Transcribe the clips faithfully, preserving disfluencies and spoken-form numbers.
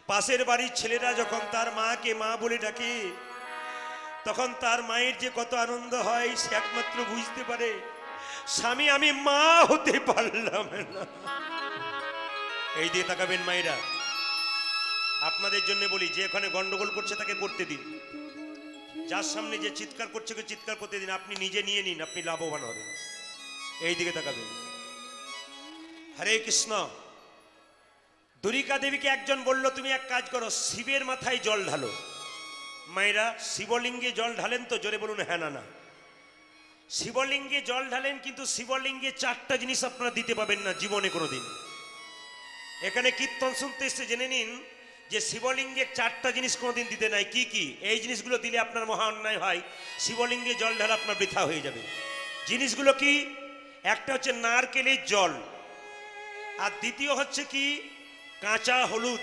পাশের বাড়ির ছেলেরা যখন তার মাকে মা বলে ডাকে তখন তার মায়ের যে কত আনন্দ হয় সে একমাত্র বুঝতে পারে। স্বামী আমি মা হতে পারলাম না। এই দিয়ে তাকাবেন মায়েরা। আপনাদের জন্য বলি, যে এখানে গন্ডগোল করছে তাকে করতে দিন, যার সামনে যে চিৎকার করছে চিৎকার করতে দিন, আপনি নিজে নিয়ে নিন, আপনি লাভবান হবেন। এই দিকে তাকাবেন। হরে কৃষ্ণ। দুর্গা দেবীকে একজন বলল তুমি এক কাজ করো, শিবের মাথায় জল ঢালো। মায়েরা শিবলিঙ্গে জল ঢালেন তো? জোরে বলুন হ্যাঁ না না। শিবলিঙ্গে জল ঢালেন, কিন্তু শিবলিঙ্গে চারটা জিনিস আপনারা দিতে পাবেন না জীবনে কোনোদিন। এখানে কীর্তন শুনতে এসে জেনে নিন যে শিবলিঙ্গে চারটা জিনিস কোনোদিন দিতে নাই। কি কি? এই জিনিসগুলো দিলে আপনার মহা অন্যায় হয়, শিবলিঙ্গে জল ঢালা আপনার বৃথা হয়ে যাবে। জিনিসগুলো কি? একটা হচ্ছে নারকেলের জল, আর দ্বিতীয় হচ্ছে কি কাঁচা হলুদ,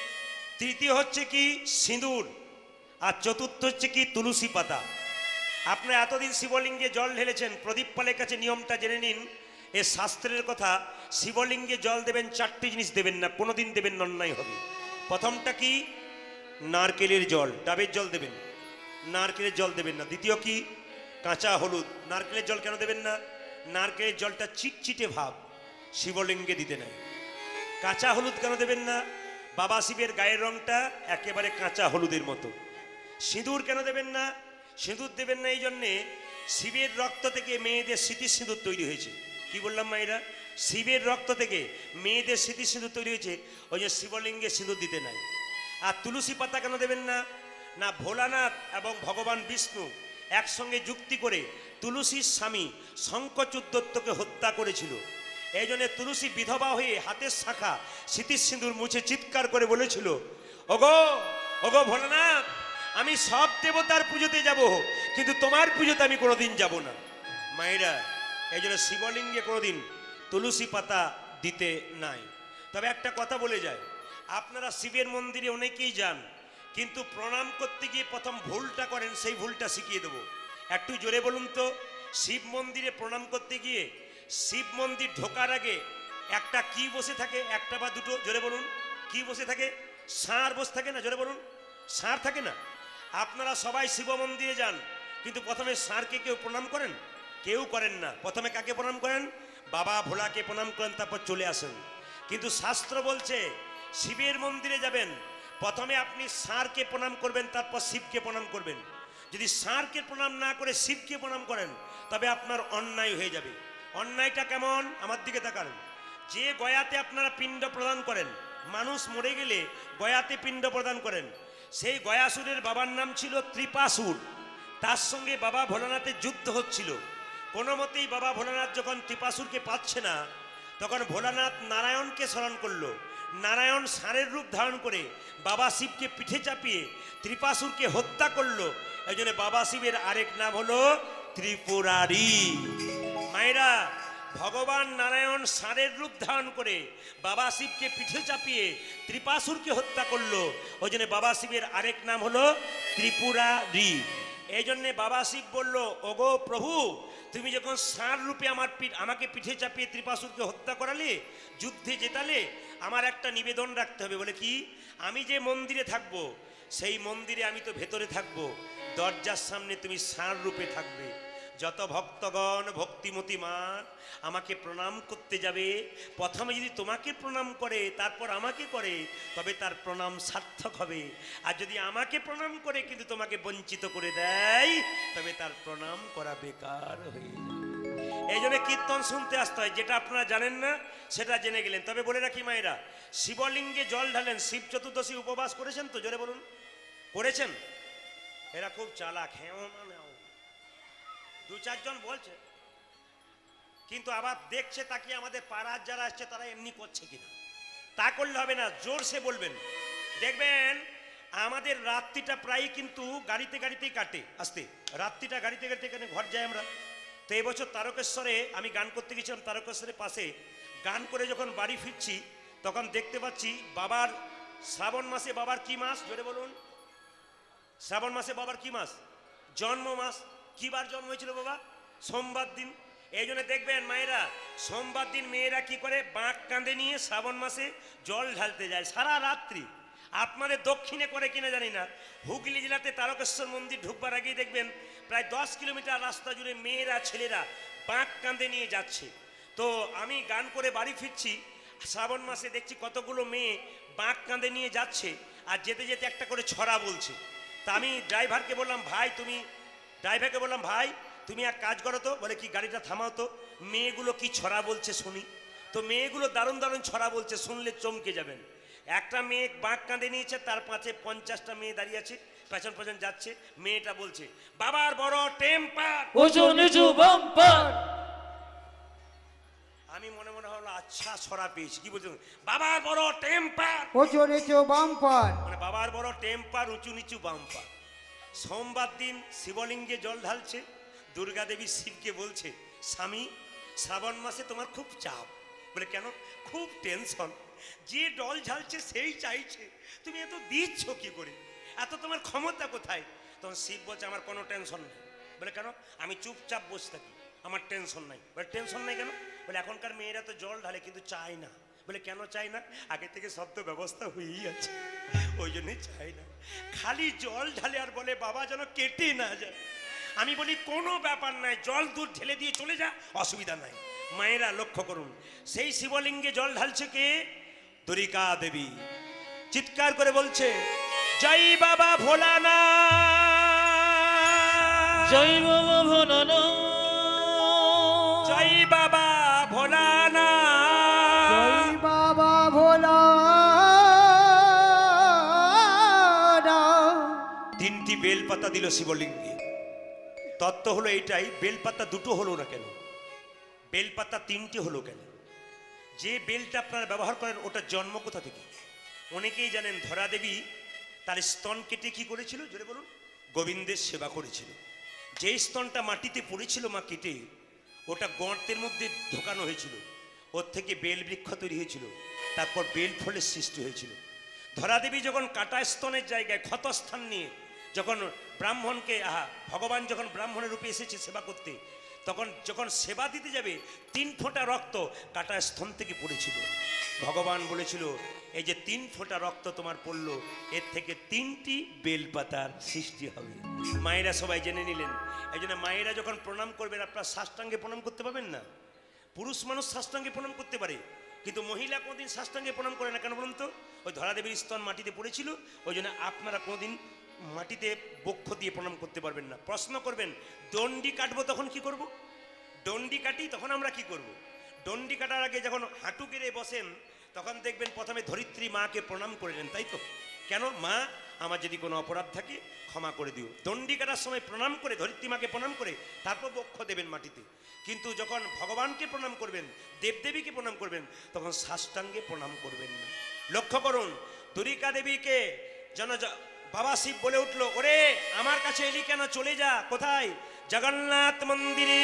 তৃতীয় হচ্ছে কি সিঁদুর, আর চতুর্থ হচ্ছে কি তুলসী পাতা। আপনারা এতদিন শিবলিঙ্গে জল ঢেলেছেন, প্রদীপ পালের কাছে নিয়মটা জেনে নিন। এ শাস্ত্রের কথা, শিবলিঙ্গে জল দেবেন, চারটি জিনিস দেবেন না, কোনোদিন দেবেন না, অন্যায় হবে। প্রথমটা কি? নারকেলের জল, ডাবের জল দেবেন, নারকেলের জল দেবেন না। দ্বিতীয় কি? কাঁচা হলুদ। নারকেলের জল কেন দেবেন না? নারকেলের জলটা চিটচিটে ভাব, শিবলিঙ্গে দিতে নাই। কাঁচা হলুদ কেন দেবেন না? বাবা শিবের গায়ের রংটা একেবারে কাঁচা হলুদের মতো। সিঁদুর কেন দেবেন না? সিঁদুর দেবেন না এই জন্যে, শিবের রক্ত থেকে মেয়েদের স্মৃতি সিঁদুর তৈরি হয়েছে। কি বললাম মায়েরা? শিবের রক্ত থেকে মেয়েদের স্মৃতি সিঁদুর তৈরি হয়েছে, ওই যে শিবলিঙ্গে সিঁদুর দিতে নাই। আর তুলসী পাতা কেন দেবেন না? না ভোলানাথ এবং ভগবান বিষ্ণু একসঙ্গে যুক্তি করে তুলসীর স্বামী শঙ্কচূড় দত্তকে হত্যা করেছিল। এই জন্য তুলসী বিধবা হয়ে হাতের শাখা স্মৃতির সিঁদুর মুছে চিৎকার করে বলেছিল, ওগো ওগো ভোলানাথ, আমি সব দেবতার পুজোতে যাব, কিন্তু তোমার পুজোতে আমি কোনোদিন যাব না। মায়েরা, এই জন্য শিবলিঙ্গে কোনোদিন তুলসী পাতা দিতে নাই। তবে একটা কথা বলে যায়, আপনারা শিবের মন্দিরে অনেকেই যান, কিন্তু প্রণাম করতে গিয়ে প্রথম ভুলটা করেন, সেই ভুলটা শিখিয়ে দেবো। একটু জোরে বলুন তো। শিব মন্দিরে প্রণাম করতে গিয়ে শিব মন্দির ঢোকার আগে একটা কি বসে থাকে? একটা বা দুটো? জোরে বলুন। কি বসে থাকে? ষাঁড় বসে থাকে না? জোরে বলুন। ষাঁড় থাকে না? আপনারা সবাই শিব মন্দিরে যান, কিন্তু প্রথমে ষাঁড়কে কেউ প্রণাম করেন? কেউ করেন না। প্রথমে কাকে প্রণাম করেন? বাবা ভোলাকে প্রণাম করেন, তারপর চলে আসেন। কিন্তু শাস্ত্র বলছে শিবের মন্দিরে যাবেন, প্রথমে আপনি ষাঁড়কে প্রণাম করবেন, তারপর শিবকে প্রণাম করবেন। যদি ষাঁড়কে প্রণাম না করে শিবকে প্রণাম করেন, তবে আপনার অন্যায় হয়ে যাবে। অন্যায়টা কেমন? আমার দিকে তাকান। যে গয়াতে আপনারা পিণ্ড প্রদান করেন, মানুষ মরে গেলে গয়াতে পিণ্ড প্রদান করেন, সেই গয়াসুরের বাবার নাম ছিল ত্রিপাসুর। তার সঙ্গে বাবা ভোলানাথের যুদ্ধ হচ্ছিল। কোনো মতেই বাবা ভোলানাথ যখন ত্রিপাসুরকে পাচ্ছে না, তখন ভোলানাথ নারায়ণকে স্মরণ করলো। নারায়ণ ষাঁড়ের রূপ ধারণ করে বাবা শিবকে পিঠে চাপিয়ে ত্রিপাসুরকে হত্যা করলো। এই জন্য বাবা শিবের আরেক নাম হলো ত্রিপুরারি। মায়েরা, ভগবান নারায়ণ ষাঁড়ের রূপ ধারণ করে বাবা শিবকে পিঠে চাপিয়ে ত্রিপাসুরকে হত্যা করলো। ওই জন্য বাবা শিবের আরেক নাম হলো ত্রিপুরারি। এই জন্যে বাবা শিব বলল, ওগো প্রভু, তুমি যখন ষাঁড় রূপে আমার পিঠ আমাকে পিঠে চাপিয়ে ত্রিপাসুরকে হত্যা করালে, যুদ্ধে জেতালে, আমার একটা নিবেদন রাখতে হবে। বলে কি? আমি যে মন্দিরে থাকবো, সেই মন্দিরে আমি তো ভেতরে থাকবো, দরজার সামনে তুমি ষাঁড় রূপে থাকবে। যত ভক্তগণ ভক্তিমতী মা আমাকে প্রণাম করতে যাবে, প্রথমে যদি তোমাকে প্রণাম করে তারপর আমাকে করে, তবে তার প্রণাম সার্থক হবে। আর যদি আমাকে প্রণাম করে কিন্তু তোমাকে বঞ্চিত করে দেয়, তবে তার প্রণাম করা বেকার হয়ে যাবে। এই জন্য কীর্তন শুনতে আসতে হয়। যেটা আপনারা জানেন না সেটা জেনে গেলেন। তবে বলে রাখি মায়েরা, শিবলিঙ্গে জল ঢালেন। শিব চতুর্দশী উপবাস করেছেন তো? জোরে বলুন। করেছেন? এরা খুব চালাক। হ্যাঁ মানে দু চারজন বলছে, কিন্তু আবার দেখছে তাকে আমাদের পাড়ার যারা আসছে তারা এমনি করছে কিনা। তা করলে হবে না, জোরসে বলবেন। দেখবেন আমাদের রাত্রিটা প্রায় কিন্তু গাড়িতে গাড়িতেই কাটে। আসতে রাত্রিটা গাড়িতে গাড়িতে এখানে ঘর যাই আমরা। তো এবছর তারকেশ্বরে আমি গান করতে গেছিলাম, তারকেশ্বরের পাশে গান করে যখন বাড়ি ফিরছি, তখন দেখতে পাচ্ছি বাবার শ্রাবণ মাসে, বাবার কি মাস? জোরে বলুন। শ্রাবণ মাসে বাবার কি মাস? জন্ম মাস। কি বার জন্ম হয়েছিল বাবা? সোমবার দিন। এই জন্য দেখবেন মায়েরা, সোমবার দিন মেয়েরা কি করে? বাঁক কাঁধে নিয়ে শ্রাবণ মাসে জল ঢালতে যায় সারা রাত্রি। আপনাদের দক্ষিণে করে কিনা জানি না, হুগলি জেলাতে তারকেশ্বর মন্দির ঢুকবার আগেই দেখবেন প্রায় দশ কিলোমিটার রাস্তা জুড়ে মেয়েরা ছেলেরা বাঁক কাঁধে নিয়ে যাচ্ছে। তো আমি গান করে বাড়ি ফিরছি, শ্রাবণ মাসে দেখছি কতগুলো মেয়ে বাঁক কাঁধে নিয়ে যাচ্ছে, আর যেতে যেতে একটা করে ছড়া বলছে। তা আমি ড্রাইভারকে বললাম, ভাই তুমি ড্রাইভারকে বললাম ভাই তুমি এক কাজ করো তো, বলে কি, গাড়িটা থামাও তো, মেয়েগুলো কি ছড়া বলছে শুনি। তো মেয়েগুলো দারুণ দারুণ ছড়া বলছে, শুনলে চমকে যাবেন। একটা মেয়ে বাঁক কাঁধে নিয়েছে, তার পাশে পঞ্চাশটা মেয়ে দাঁড়িয়ে আছে, পেছন পেছন যাচ্ছে। মেয়েটা বলছে, বাবার বড় টেম্পার, আমি মনে মনে হলো আচ্ছা ছড়া পেয়েছি। কি বলছো? বাবার বড় টেম্পার, মানে বাবার বড় টেম্পার, উঁচু নিচু বাম্পার। সোমবার দিন শিবলিঙ্গে জল ঢালছে, দুর্গা দেবী শিবকে বলছে, স্বামী শ্রাবণ মাসে তোমার খুব চাপ। বলে কেন? খুব টেনশন, যে জল ঢালছে সেই চাইছে, তুমি এত দিচ্ছ কি করে, এত তোমার ক্ষমতা কোথায়? তখন শিব বলছে, আমার কোনো টেনশন নেই। বলে কেন? আমি চুপচাপ বসে থাকি, আমার টেনশন নাই। বলে টেনশন নাই কেন? বলে এখনকার মেয়েরা তো জল ঢালে কিন্তু চায় না। বলে কেন চাই না? আগে থেকে সব তো ব্যবস্থা হয়েই আছে, ওই জন্যই চাই না। খালি জল ঢালে আর বলে বাবা যেন কেটে না যায়। আমি বলি কোনো ব্যাপার নাই, জল দুধ ঢেলে দিয়ে চলে যা, অসুবিধা নাই। মায়েরা লক্ষ্য করুন, সেই শিবলিঙ্গে জল ঢালছে কে? দুর্গা দেবী। চিৎকার করে বলছে, জয় বাবা ভোলানাথ, জয় বাবা ভোলানাথ, জয় বাবা ভোলানাথ, জয় বাবা ভোলানাথ। তিনটি বেলপাতা দিল শিবলিঙ্গে। তত্ত্ব হলো এইটাই, বেলপাতা দুটো হলো না কেন, বেলপাতা তিনটি হলো কেন? যে বেলটা আপনারা ব্যবহার করেন ওটা জন্ম কোথা থেকে? অনেকেই জানেন, ধরা দেবী তার স্তন কেটে কি করেছিল জোরে বলুন? গোবিন্দের সেবা করেছিল। যে স্তনটা মাটিতে পড়েছিল মা কেটে, ওটা গর্তের মধ্যে ঢোকানো হয়েছিল, ওর থেকে বেল বৃক্ষ তৈরি হয়েছিল, তারপর বেল ফলের সৃষ্টি হয়েছিল। ধরা দেবী যখন কাটা স্তনের জায়গায় ক্ষতস্থান নিয়ে যখন ব্রাহ্মণকে, আহা ভগবান যখন ব্রাহ্মণের রূপে এসেছে সেবা করতে, তখন যখন সেবা দিতে যাবে তিন ফোঁটা রক্ত কাটা স্তন থেকে পড়েছিল। ভগবান বলেছিল, এই যে তিন ফোঁটা রক্ত তোমার পড়লো, এর থেকে তিনটি বেলপাতার সৃষ্টি হবে। মায়েরা সবাই জেনে নিলেন। এই জন্য মায়েরা যখন প্রণাম করবেন, আপনার সাষ্টাঙ্গে প্রণাম করতে পারবেন না। পুরুষ মানুষ সাষ্টাঙ্গে প্রণাম করতে পারে, কিন্তু মহিলা কোনোদিন সাষ্টাঙ্গে প্রণাম করে না। কেন বলুন তো? ওই ধরা দেবীর স্তন মাটিতে পড়েছিল, ওই জন্য আপনারা কোনোদিন মাটিতে বক্ষ দিয়ে প্রণাম করতে পারবেন না। প্রশ্ন করবেন, দণ্ডি কাটবো তখন কি করব? দণ্ডি কাটি তখন আমরা কি করব? দণ্ডি কাটার আগে যখন হাঁটু গেড়ে বসেন, তখন দেখবেন প্রথমে ধরিত্রী মাকে প্রণাম করে নেন, তাই তো? কেন? মা আমার যদি কোনো অপরাধ থাকে ক্ষমা করে দিও। দণ্ডি কাটার সময় প্রণাম করে, ধরিত্রী মাকে প্রণাম করে তারপর বক্ষ দেবেন মাটিতে। কিন্তু যখন ভগবানকে প্রণাম করবেন, দেবদেবীকে প্রণাম করবেন, তখন সাষ্টাঙ্গে প্রণাম করবেন না। লক্ষ্য করুন, দুর্গা দেবীকে যেন বাবা শিব বলে উঠলো, ওরে আমার কাছে এলি কেন, চলে যা। কোথায়? জগন্নাথ মন্দিরে।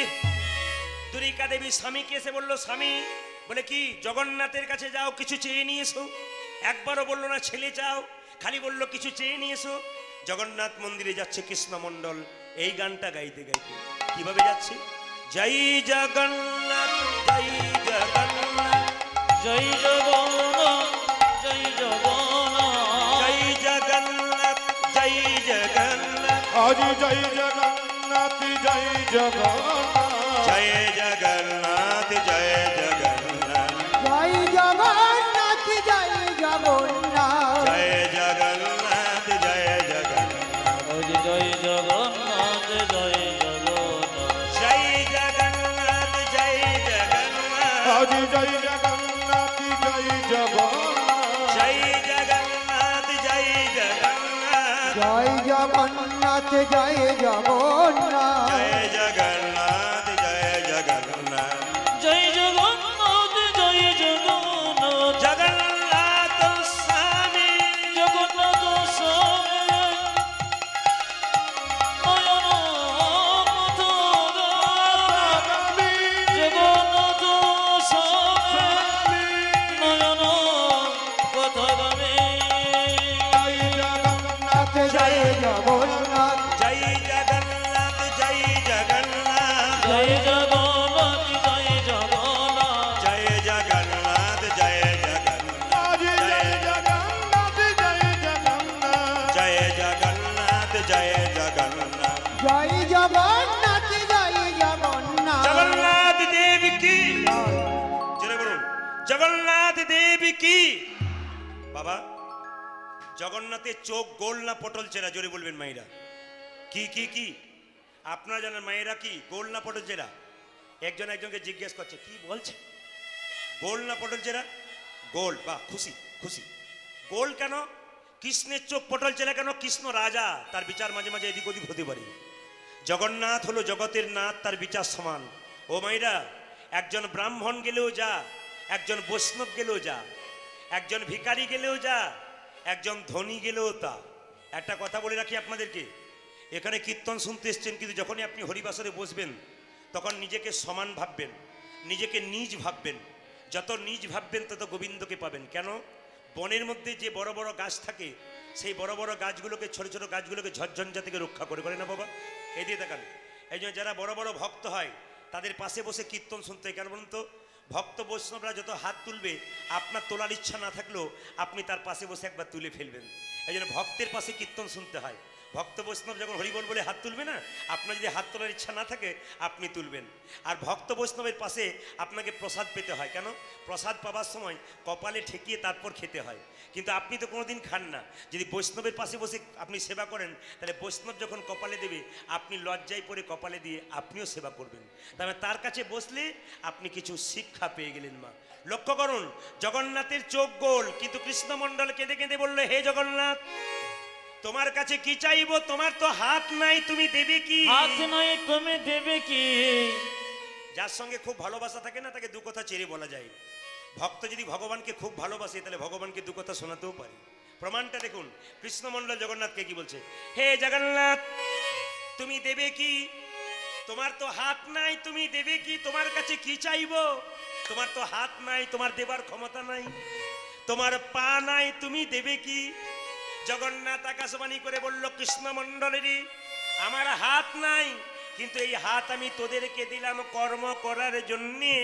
দুর্গা দেবী স্বামীকে এসে বললো, স্বামী, বলে কি, জগন্নাথের কাছে যাও, কিছু চেয়ে নিয়ে এসো। একবারও বললো না ছেলে চাও, খালি বললো কিছু চেয়ে নিয়ে এসো। জগন্নাথ মন্দিরে যাচ্ছে কৃষ্ণমণ্ডল এই গানটা গাইতে গাইতে। কিভাবে যাচ্ছে? জয় জগন্নাথ, জয় জগন্নাথ, জয় জগন্নাথ, জয় জগন্নাথ, জয় জগন্নাথ, জয় জগন্নাথ, আজ জয় জগন্নাথ, জয় জগন্নাথ, জয় জগন্নাথ, জয় জগন্নাথ, জয় জগন্নাথ, জয় জগন্নাথ, জয় জগন্নাথ, জয় জগন্নাথ, আজ জয় জগন্নাথ, জয় জগন্নাথ, জয় জগন্নাথ, জয় জগন্নাথ, আজ জয় জগন্নাথ, জয় জগন্নাথ, জয় জগন্নাথ, জয় জগন্নাথ, জয় জগন্নাথ, জয় জগন্নাথ, জয় জগন্নাথ, জয় জগন্নাথ, জয় জগন্নাথ, জয় জগন্নাথ, জগন্নাথ স্বামী, জগন্নাথ স্বামী, নয়ন পথগামী, জগন্নাথ স্বামী, নয়ন পথগামী, জয় জগন্নাথ, জয় জগন্নাথ, জয় জগন্নাথ, জয় জগন্নাথ, কি বাবা? জগন্নাথের চোখ গোল না পটল চেরা? জোরে বলবেন মায়েরা। কি কি কি আপনারা জানেন মায়েরা কি গোল না পটল চেরা? একজন একজনকে জিজ্ঞেস করছে কি বলছে, গোল না পটল চেরা? গোল। বাহ, খুশি খুশি। গোল কেন? কৃষ্ণের চোখ পটল চেরা কেন? কৃষ্ণ রাজা, তার বিচার মাঝে মাঝে এদিক ওদিক হতে পারে। জগন্নাথ হলো জগতের নাথ, তার বিচার সমান। ও মাইরা, একজন ব্রাহ্মণ গেলেও যা, একজন বৈষ্ণব গেলেও যা, একজন ভিখারি গেলেও যা, একজন ধনী গেলেও তা। একটা কথা বলে রাখি আপনাদেরকে, এখানে কীর্তন শুনতে এসছেন, কিন্তু যখনই আপনি হরিবাসরে বসবেন তখন নিজেকে সমান ভাববেন, নিজেকে নিজ ভাববেন। যত নিজ ভাববেন তত গোবিন্দকে পাবেন। কেন? বনের মধ্যে যে বড় বড় গাছ থাকে, সেই বড় বড় গাছগুলোকে, ছোট ছোট গাছগুলোকে ঝড়ঝঞ্ঝা থেকে রক্ষা করে করে না বাবা? এই দিয়ে দেখান। এই জন্য যারা বড় বড় ভক্ত হয় তাদের পাশে বসে কীর্তন শুনতে হয়। কেন বলুন তো? ভক্ত বৈষ্ণবরা যত হাত তুলবে, আপনার তোলার ইচ্ছা না থাকলেও আপনি তার পাশে বসে একবার তুলে ফেলবেন। এই জন্য ভক্তের পাশে কীর্তন শুনতে হয়। ভক্ত বৈষ্ণব যখন হরিবল বলে হাত তুলবে না, আপনার যদি হাত তোলার ইচ্ছা না থাকে আপনি তুলবেন। আর ভক্ত বৈষ্ণবের পাশে আপনাকে প্রসাদ পেতে হয়। কেন? প্রসাদ পাওয়ার সময় কপালে ঠেকিয়ে তারপর খেতে হয়। কিন্তু আপনি তো কোনোদিন খান না। যদি বৈষ্ণবের পাশে বসে আপনি সেবা করেন, তাহলে বৈষ্ণব যখন কপালে দেবে আপনি লজ্জায় পড়ে কপালে দিয়ে আপনিও সেবা করবেন। তবে তার কাছে বসলে আপনি কিছু শিক্ষা পেয়ে গেলেন মা। লক্ষ্য করুন, জগন্নাথের চোখ গোল, কিন্তু কৃষ্ণমণ্ডল কেঁদে কেঁদে বলল, হে জগন্নাথ, তোমার কাছে কি চাইবো? তোমার তো হাত নাই, তুমি দেবে কি? হাত নাই, তুমি দেবে কি? যার সঙ্গে খুব ভালোবাসা থাকে না, তাকে দু কথা চেরে বলা যায়। ভক্ত যদি ভগবানকে খুব ভালোবাসে, তাহলে ভগবানকে দু কথা শোনাতেও পারে। প্রমাণটা দেখুন, কৃষ্ণমণ্ডল জগন্নাথকে কি বলছে, হে জগন্নাথ, তুমি দেবে কি? তোমার তো হাত নাই, তুমি দেবে কি? তোমার কাছে কি চাইবো? তোমার তো হাত নাই, তোমার দেবার ক্ষমতা নাই। তোমার পা নাই, তুমি দেবে কি? জগন্নাথ আকাশবাণী করে বলল, কৃষ্ণমণ্ডলেরই আমার হাত নাই, কিন্তু এই হাত আমি তোদেরকে দিলাম কর্ম করার জন্যে।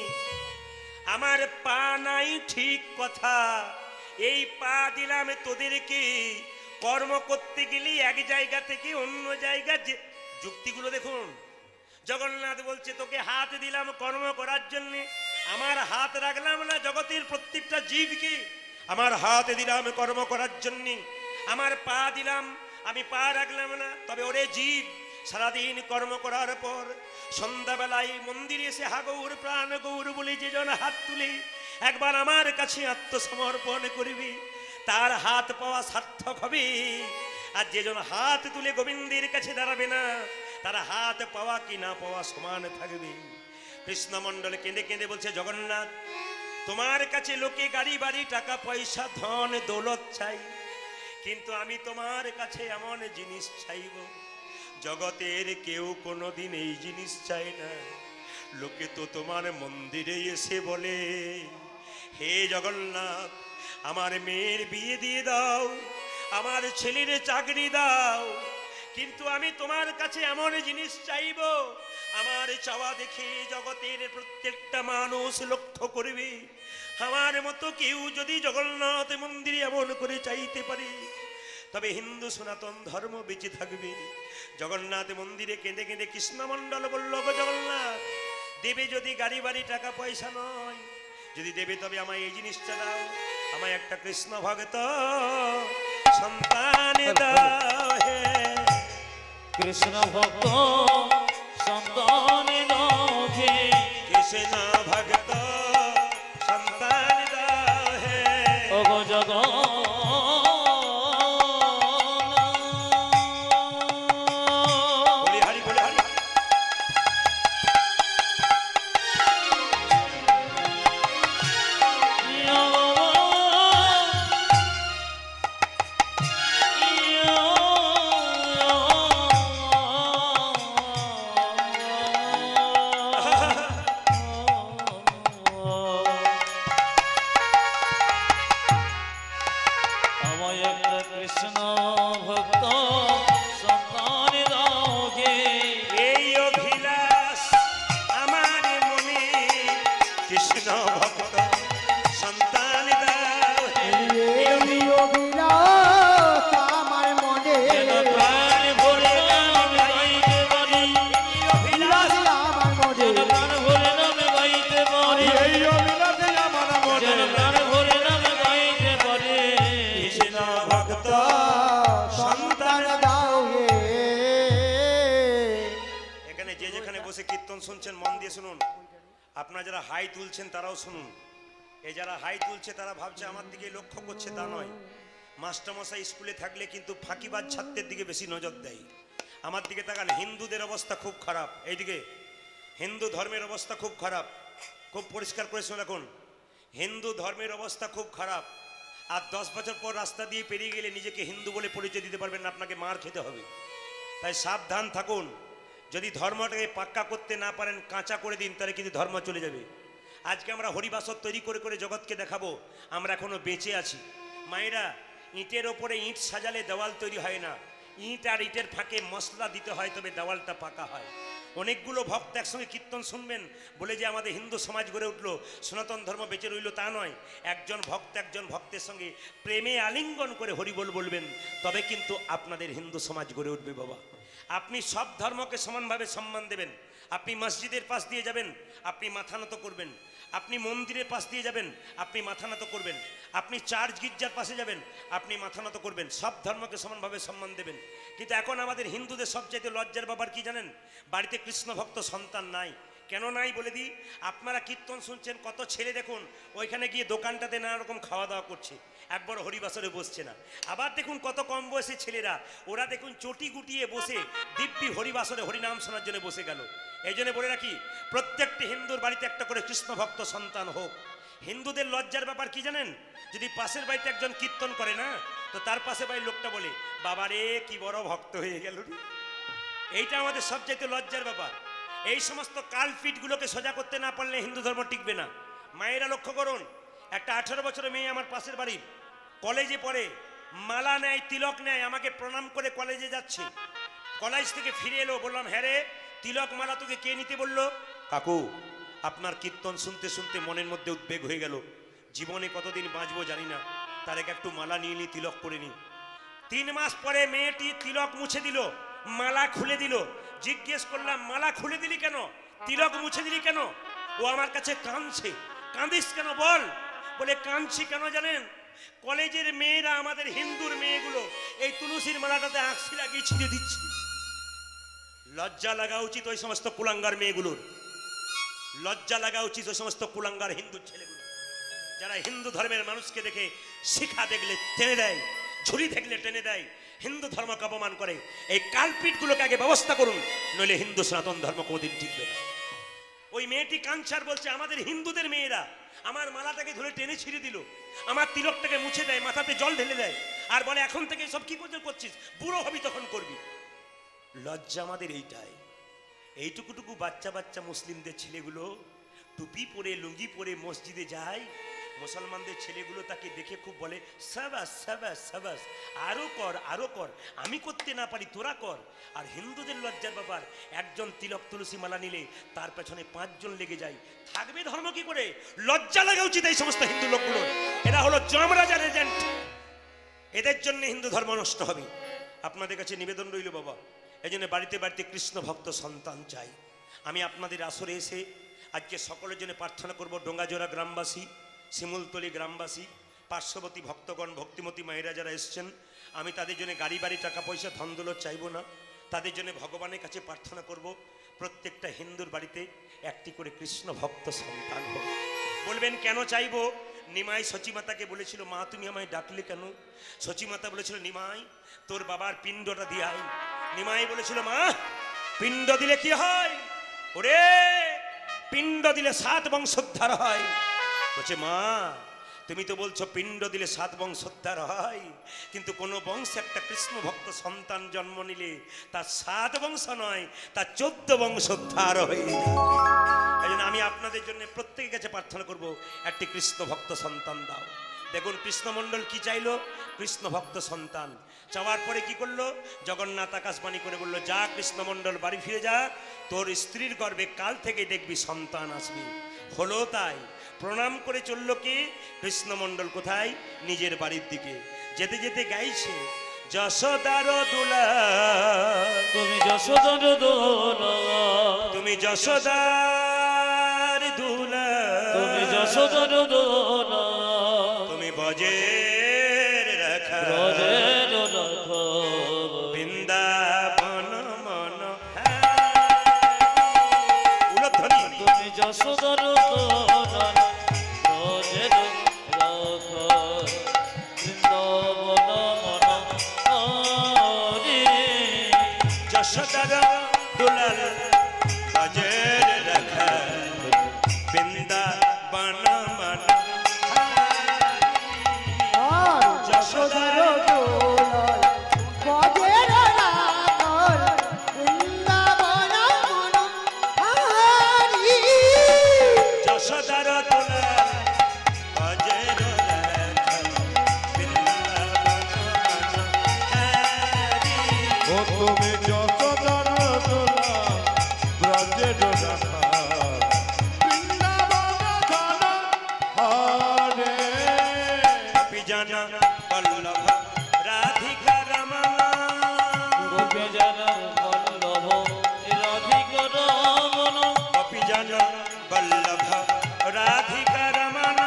আমার পা নাই ঠিক কথা, এই পা দিলাম তোদেরকে কর্ম করতে গেলে এক জায়গা থেকে অন্য জায়গা। যে যুক্তিগুলো দেখুন, জগন্নাথ বলছে তোকে হাত দিলাম কর্ম করার জন্যে, আমার হাত রাখলাম না জগতের প্রত্যেকটা জীবকে, আমার হাত দিলাম কর্ম করার জন্যে, আমার পা দিলাম, আমি পা রাখলাম না। তবে ওরে জীব, সারাদিন কর্ম করার পর সন্ধ্যাবেলায় মন্দিরে এসে হা গৌর প্রাণ গৌর বলে যে জন হাত তুলে একবার আমার কাছে আত্মসমর্পণ করবি, তার হাত পাওয়া সার্থক হবে। আর যে জন হাত তুলে গোবিন্দের কাছে দাঁড়াবে না, তার হাত পাওয়া কি না পাওয়া সমান থাকবে। কৃষ্ণমণ্ডল কেঁদে কেঁদে বলছে, জগন্নাথ, তোমার কাছে লোকে গাড়ি বাড়ি টাকা পয়সা ধন দৌলত চাই, কিন্তু আমি তোমার কাছে এমন জিনিস চাইব, জগতের কেউ কোনোদিন এই জিনিস চায় না। লোকে তো তোমার মন্দিরে এসে বলে, হে জগন্নাথ, আমার মেয়ের বিয়ে দিয়ে দাও, আমার ছেলের চাকরি দাও, কিন্তু আমি তোমার কাছে এমন জিনিস চাইব, আমার চাওয়া দেখে জগতের প্রত্যেকটা মানুষ লক্ষ্য করবে, আমার মতো কেউ যদি জগন্নাথ মন্দিরে এমন করে চাইতে পারে, তবে হিন্দু সনাতন ধর্ম বেঁচে থাকবে। জগন্নাথ মন্দিরে কেঁদে কেঁদে কৃষ্ণমণ্ডল বলল, গো জগন্নাথ, দেবে যদি গাড়ি বাড়ি টাকা পয়সা নয়, যদি দেবে তবে আমায় এই জিনিসটা দাও, আমায় একটা কৃষ্ণ ভক্ত সন্তান দাও। হে কৃষ্ণ ভক্ত সন্তান দাও, হে কৃষ্ণ ভক্ত সন্তান দাও। হে ও গো জগন্নাথ, বলি হরি বলি হরি। কৃষ্ণ ভক্ত সন্তান দাও, হে এই অভিলাষ আমার মনে, কৃষ্ণ ভক্ত সন্তান দাও। হে এই অভিলাষ আমার মনে, যেন প্রাণ ভরে নাম গাইতে পারি, অভিলাষ আমার মনে, যেন প্রাণ ভরে নাম গাইতে পারি, এই অবিলাসে আমার মনে, যেন প্রাণ ভরে নাম দিয়ে শুনুন, আপনারা যারা হাই তুলছেন তারাও শুনুন। এই যারা হাই তুলছে তারা ভাবছে আমার দিকে লক্ষ্য করছে, তা নয়। মাস্টারমশাই স্কুলে থাকলে কিন্তু ফাঁকিবাজ ছাত্রের দিকে বেশি নজর দেয়। আমার দিকে তাকান, হিন্দুদের অবস্থা খুব খারাপ। এইদিকে হিন্দু ধর্মের অবস্থা খুব খারাপ, খুব পরিষ্কার করে শুনে রাখুন, হিন্দু ধর্মের অবস্থা খুব খারাপ। আর দশ বছর পর রাস্তা দিয়ে পেরিয়ে গেলে নিজেকে হিন্দু বলে পরিচয় দিতে পারবেন না, আপনাকে মার খেতে হবে। তাই সাবধান থাকুন। যদি ধর্মটাকে পাক্কা করতে না পারেন, কাঁচা করে দিন, তাহলে কিন্তু ধর্ম চলে যাবে। আজকে আমরা হরিবাসর তৈরি করে করে জগৎকে দেখাবো আমরা এখনো বেঁচে আছি। মায়েরা, ইটের ওপরে ইট সাজালে দেওয়াল তৈরি হয় না, ইট আর ইটের ফাঁকে মশলা দিতে হয়, তবে দেওয়ালটা পাকা হয়। অনেকগুলো ভক্ত একসঙ্গে কীর্তন শুনবেন বলে যে আমাদের হিন্দু সমাজ গড়ে উঠলো, সনাতন ধর্ম বেঁচে রইল, তা নয়। একজন ভক্ত একজন ভক্তের সঙ্গে প্রেমে আলিঙ্গন করে হরিবোল বলবেন, তবে কিন্তু আপনাদের হিন্দু সমাজ গড়ে উঠবে বাবা। আপনি সব ধর্মকে সমানভাবে সম্মান দেবেন। আপনি মসজিদের পাশ দিয়ে যাবেন, আপনি মাথা নত করবেন। আপনি মন্দিরের পাশ দিয়ে যাবেন, আপনি মাথা নত করবেন। আপনি চার্চ গির্জার পাশে যাবেন, আপনি মাথা নত করবেন। সব ধর্মকে সমানভাবে সম্মান দেবেন। কিন্তু এখন আমাদের হিন্দুদের সবচাইতে লজ্জার ব্যাপার কি জানেন? বাড়িতে কৃষ্ণ ভক্ত সন্তান নাই। কেন নাই বলে দিই। আপনারা কীর্তন শুনছেন, কত ছেলে দেখুন ওইখানে গিয়ে দোকানটাতে নানা রকম খাওয়া দাওয়া করছে, একবার হরিবাসরে বসছে না। আবার দেখুন কত কম বয়সী ছেলেরা, ওরা দেখুন চটি গুটিয়ে বসে দিব্যি হরিবাসরে হরিনাম শোনার জন্য বসে গেল। এই জন্য বলে রাখি, প্রত্যেকটি হিন্দুর বাড়িতে একটা করে কৃষ্ণ ভক্ত সন্তান হোক। হিন্দুদের লজ্জার ব্যাপার কি জানেন? যদি পাশের বাড়িতে একজন কীর্তন করে না, তো তার পাশে বাড়ির লোকটা বলে, বাবা রে কি বড় ভক্ত হয়ে গেল রে। এইটা আমাদের সবচাইতে লজ্জার ব্যাপার। এই সমস্ত কালপিটগুলোকে সোজা করতে না পারলে হিন্দু ধর্ম টিকবে না। মায়েরা লক্ষ্য করুন, একটা আঠারো বছরের মেয়ে আমার পাশের বাড়ির, কলেজে পড়ে, মালা নেয়, তিলক নেয়, আমাকে প্রণাম করে কলেজে যাচ্ছে। কলেজ থেকে ফিরে এলো, বললাম হ্যাঁ রে, তিলক মালা তোকে কে নিতে বললো? কাকু, আপনার কীর্তন শুনতে শুনতে মনের মধ্যে উদ্বেগ হয়ে গেল, জীবনে কতদিন বাঁচবো জানি না, তার এক একটু মালা নিয়ে নি, তিলক করে নি। তিন মাস পরে মেয়েটি তিলক মুছে দিল, মালা খুলে দিল। জিজ্ঞেস করলাম, মালা খুলে দিলি কেন, তিলক মুছে দিলি কেন? ও আমার কাছে কাঁদছে। কাঁদিস কেন বল? বলে কাঁদছি কেন জানেন? কলেজের মেয়েরা, আমাদের হিন্দুর মেয়েগুলো এই তুলসীর মালাটাতে আঁকছি লাগিয়ে ছিঁড়ে দিচ্ছে। লজ্জা লাগা উচিত ওই সমস্ত কুলাঙ্গার মেয়েগুলোর। লজ্জা লাগা উচিত ওই সমস্ত কুলাঙ্গার হিন্দু ছেলেগুলো, যারা হিন্দু ধর্মের মানুষকে দেখে শিখা দেখলে টেনে দেয়, ঝুড়ি দেখলে টেনে দেয়, হিন্দু ধর্মকে অপমান করে। এই কালপিটগুলোকে আগে ব্যবস্থা করুন, নইলে হিন্দু সনাতন ধর্ম কোনোদিন টিকবে না। ওই মেয়েটি কাঞ্চার বলছে, আমাদের হিন্দুদের মেয়েরা আমার মালাটাকে ধরে টেনে ছিঁড়ে দিল, আমার তিলকটাকে মুছে দেয়, মাথাতে জল ঢেলে দেয়, আর বলে এখন থেকে সব কি করছিস, বুড়ো হবি তখন করবি। লজ্জা আমাদের এইটাই। এইটুকুটুকু বাচ্চা বাচ্চা মুসলিমদের ছেলেগুলো টুপি পরে লুঙ্গি পরে মসজিদে যায়, মুসলমানদের ছেলেগুলো তাকে দেখে খুব বলে সাবাস সাবাস সাবাস, আরো কর আরো কর, আমি করতে না পারি তোরা কর। আর হিন্দুদের লজ্জার ব্যাপার, একজন তিলক তুলসী মালা নিলে তার পেছনে পাঁচজন লেগে যায়। থাকবে ধর্ম কি করে? লজ্জা লাগা উচিত এই সমস্ত হিন্দু লোকগুলো। এরা হলো যমরাজার এজেন্ট, এদের জন্য হিন্দু ধর্ম নষ্ট হবে। আপনাদের কাছে নিবেদন রইল বাবা, এই জন্য বাড়িতে বাড়িতে কৃষ্ণ ভক্ত সন্তান চাই। আমি আপনাদের আসরে এসে আজকে সকলের জন্য প্রার্থনা করব। ডোঙ্গাজোড়া গ্রামবাসী, শিমুলতলি গ্রামবাসী, পার্শ্ববর্তী ভক্তগণ, ভক্তিমতী মায়েরা যারা এসছেন, আমি তাদের জন্য গাড়ি বাড়ি টাকা পয়সা ধন দৌলত চাইবো না। তাদের জন্য ভগবানের কাছে প্রার্থনা করব, প্রত্যেকটা হিন্দুর বাড়িতে একটি করে কৃষ্ণ ভক্ত সন্তান হোক। বলবেন কেন চাইবো? নিমাই সচিমাতাকে বলেছিল, মা তুমি আমায় ডাকলে কেন? সচিমাতা বলেছিল, নিমাই তোর বাবার পিণ্ডটা দিয়ে আয়। নিমাই বলেছিল, মা পিণ্ড দিলে কি হয়? ওরে পিণ্ড দিলে সাত বংশোদ্ধার হয়। বলছে, মা তুমি তো বলছো পিণ্ড দিলে সাত বংশোদ্ধার হয়, কিন্তু কোনো বংশে একটা কৃষ্ণ ভক্ত সন্তান জন্ম নিলে তার সাত বংশ নয়, তার চোদ্দ বংশোদ্ধার হয়ে যায়। এই জন্য আমি আপনাদের জন্য প্রত্যেকের কাছে প্রার্থনা করব, একটি কৃষ্ণ ভক্ত সন্তান দাও। দেখুন কৃষ্ণমণ্ডল কি চাইলো? কৃষ্ণ ভক্ত সন্তান চাওয়ার পরে কি করলো? জগন্নাথ আকাশবাণী করে বললো, যা কৃষ্ণমণ্ডল বাড়ি ফিরে যা, তোর স্ত্রীর গর্ভে কাল থেকে দেখবি সন্তান আসবে। হলো তাই। প্রণাম করে চলল কি? কৃষ্ণমণ্ডল কোথায়? নিজের বাড়ির দিকে। যেতে যেতে গাইছে, যশোদার দোলা তুমি যশোদার দোলা, তুমি যশোদার দোলা, তুমি যশোদার দোলা, তুমি বজের রাখা, ব্রজের রাখা, বৃন্দাবন মন উলধ্বনি যশোদার দুলাল বাজের রাখা বৃন্দাবন মন আর যশোদার দোলাল বাজের রাখাল বৃন্দাবন মনোহারি যশোদার দুলাল বাজের রাখা বৃন্দাবন মনোহারি ও তুমি যশোদার দোলা ব্রজের রাখা বৃন্দাবন ধন হরে বিজানা বল্লভ রাধিকা রমণা গোপীজনা বল্লভ রাধিকা রমণ বিজানা বল্লভ রাধিকা রমণা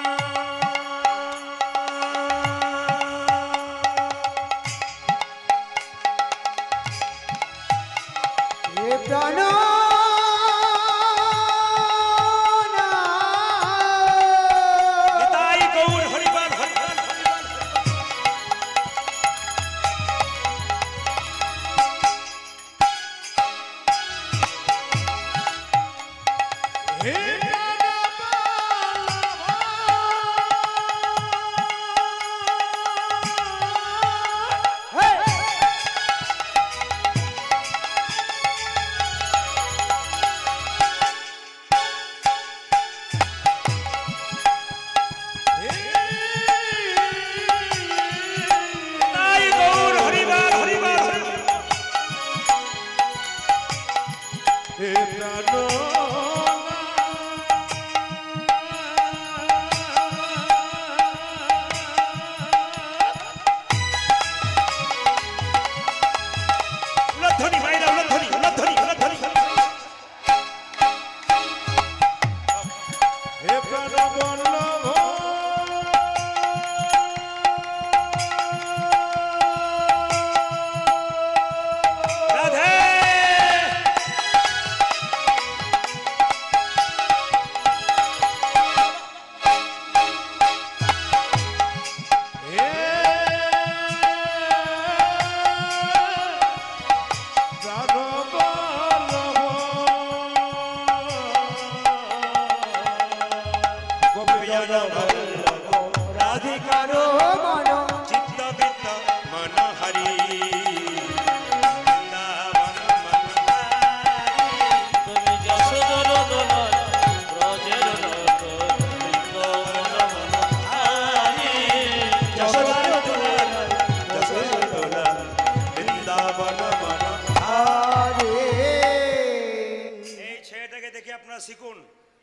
হে প্রাণ নিতাই গৌর হরিবল হরিবল হে নিতাই গৌর হরিবল হরিবল হরিবল হে প্রাণ উলধ্বনি মাইরা উলধ্বনি উলধ্বনি উলধ্বনি হে প্রাণ বল্লভ রাধে হে প্রাণ বল্লভ গোপীজন বল্লভ রাধিকার মন চিত্তবিত্ত মনোহরি বৃন্দাবন মনোহারি তুমি যশোদার দোলাল ব্রজের রাখা বৃন্দাবন মনোহারি যশোদার দুলাল যশোদার দুলাল বৃন্দাবন মনোহারি আরে এই ছেলেটাকে দেখে আপনারা শিখুন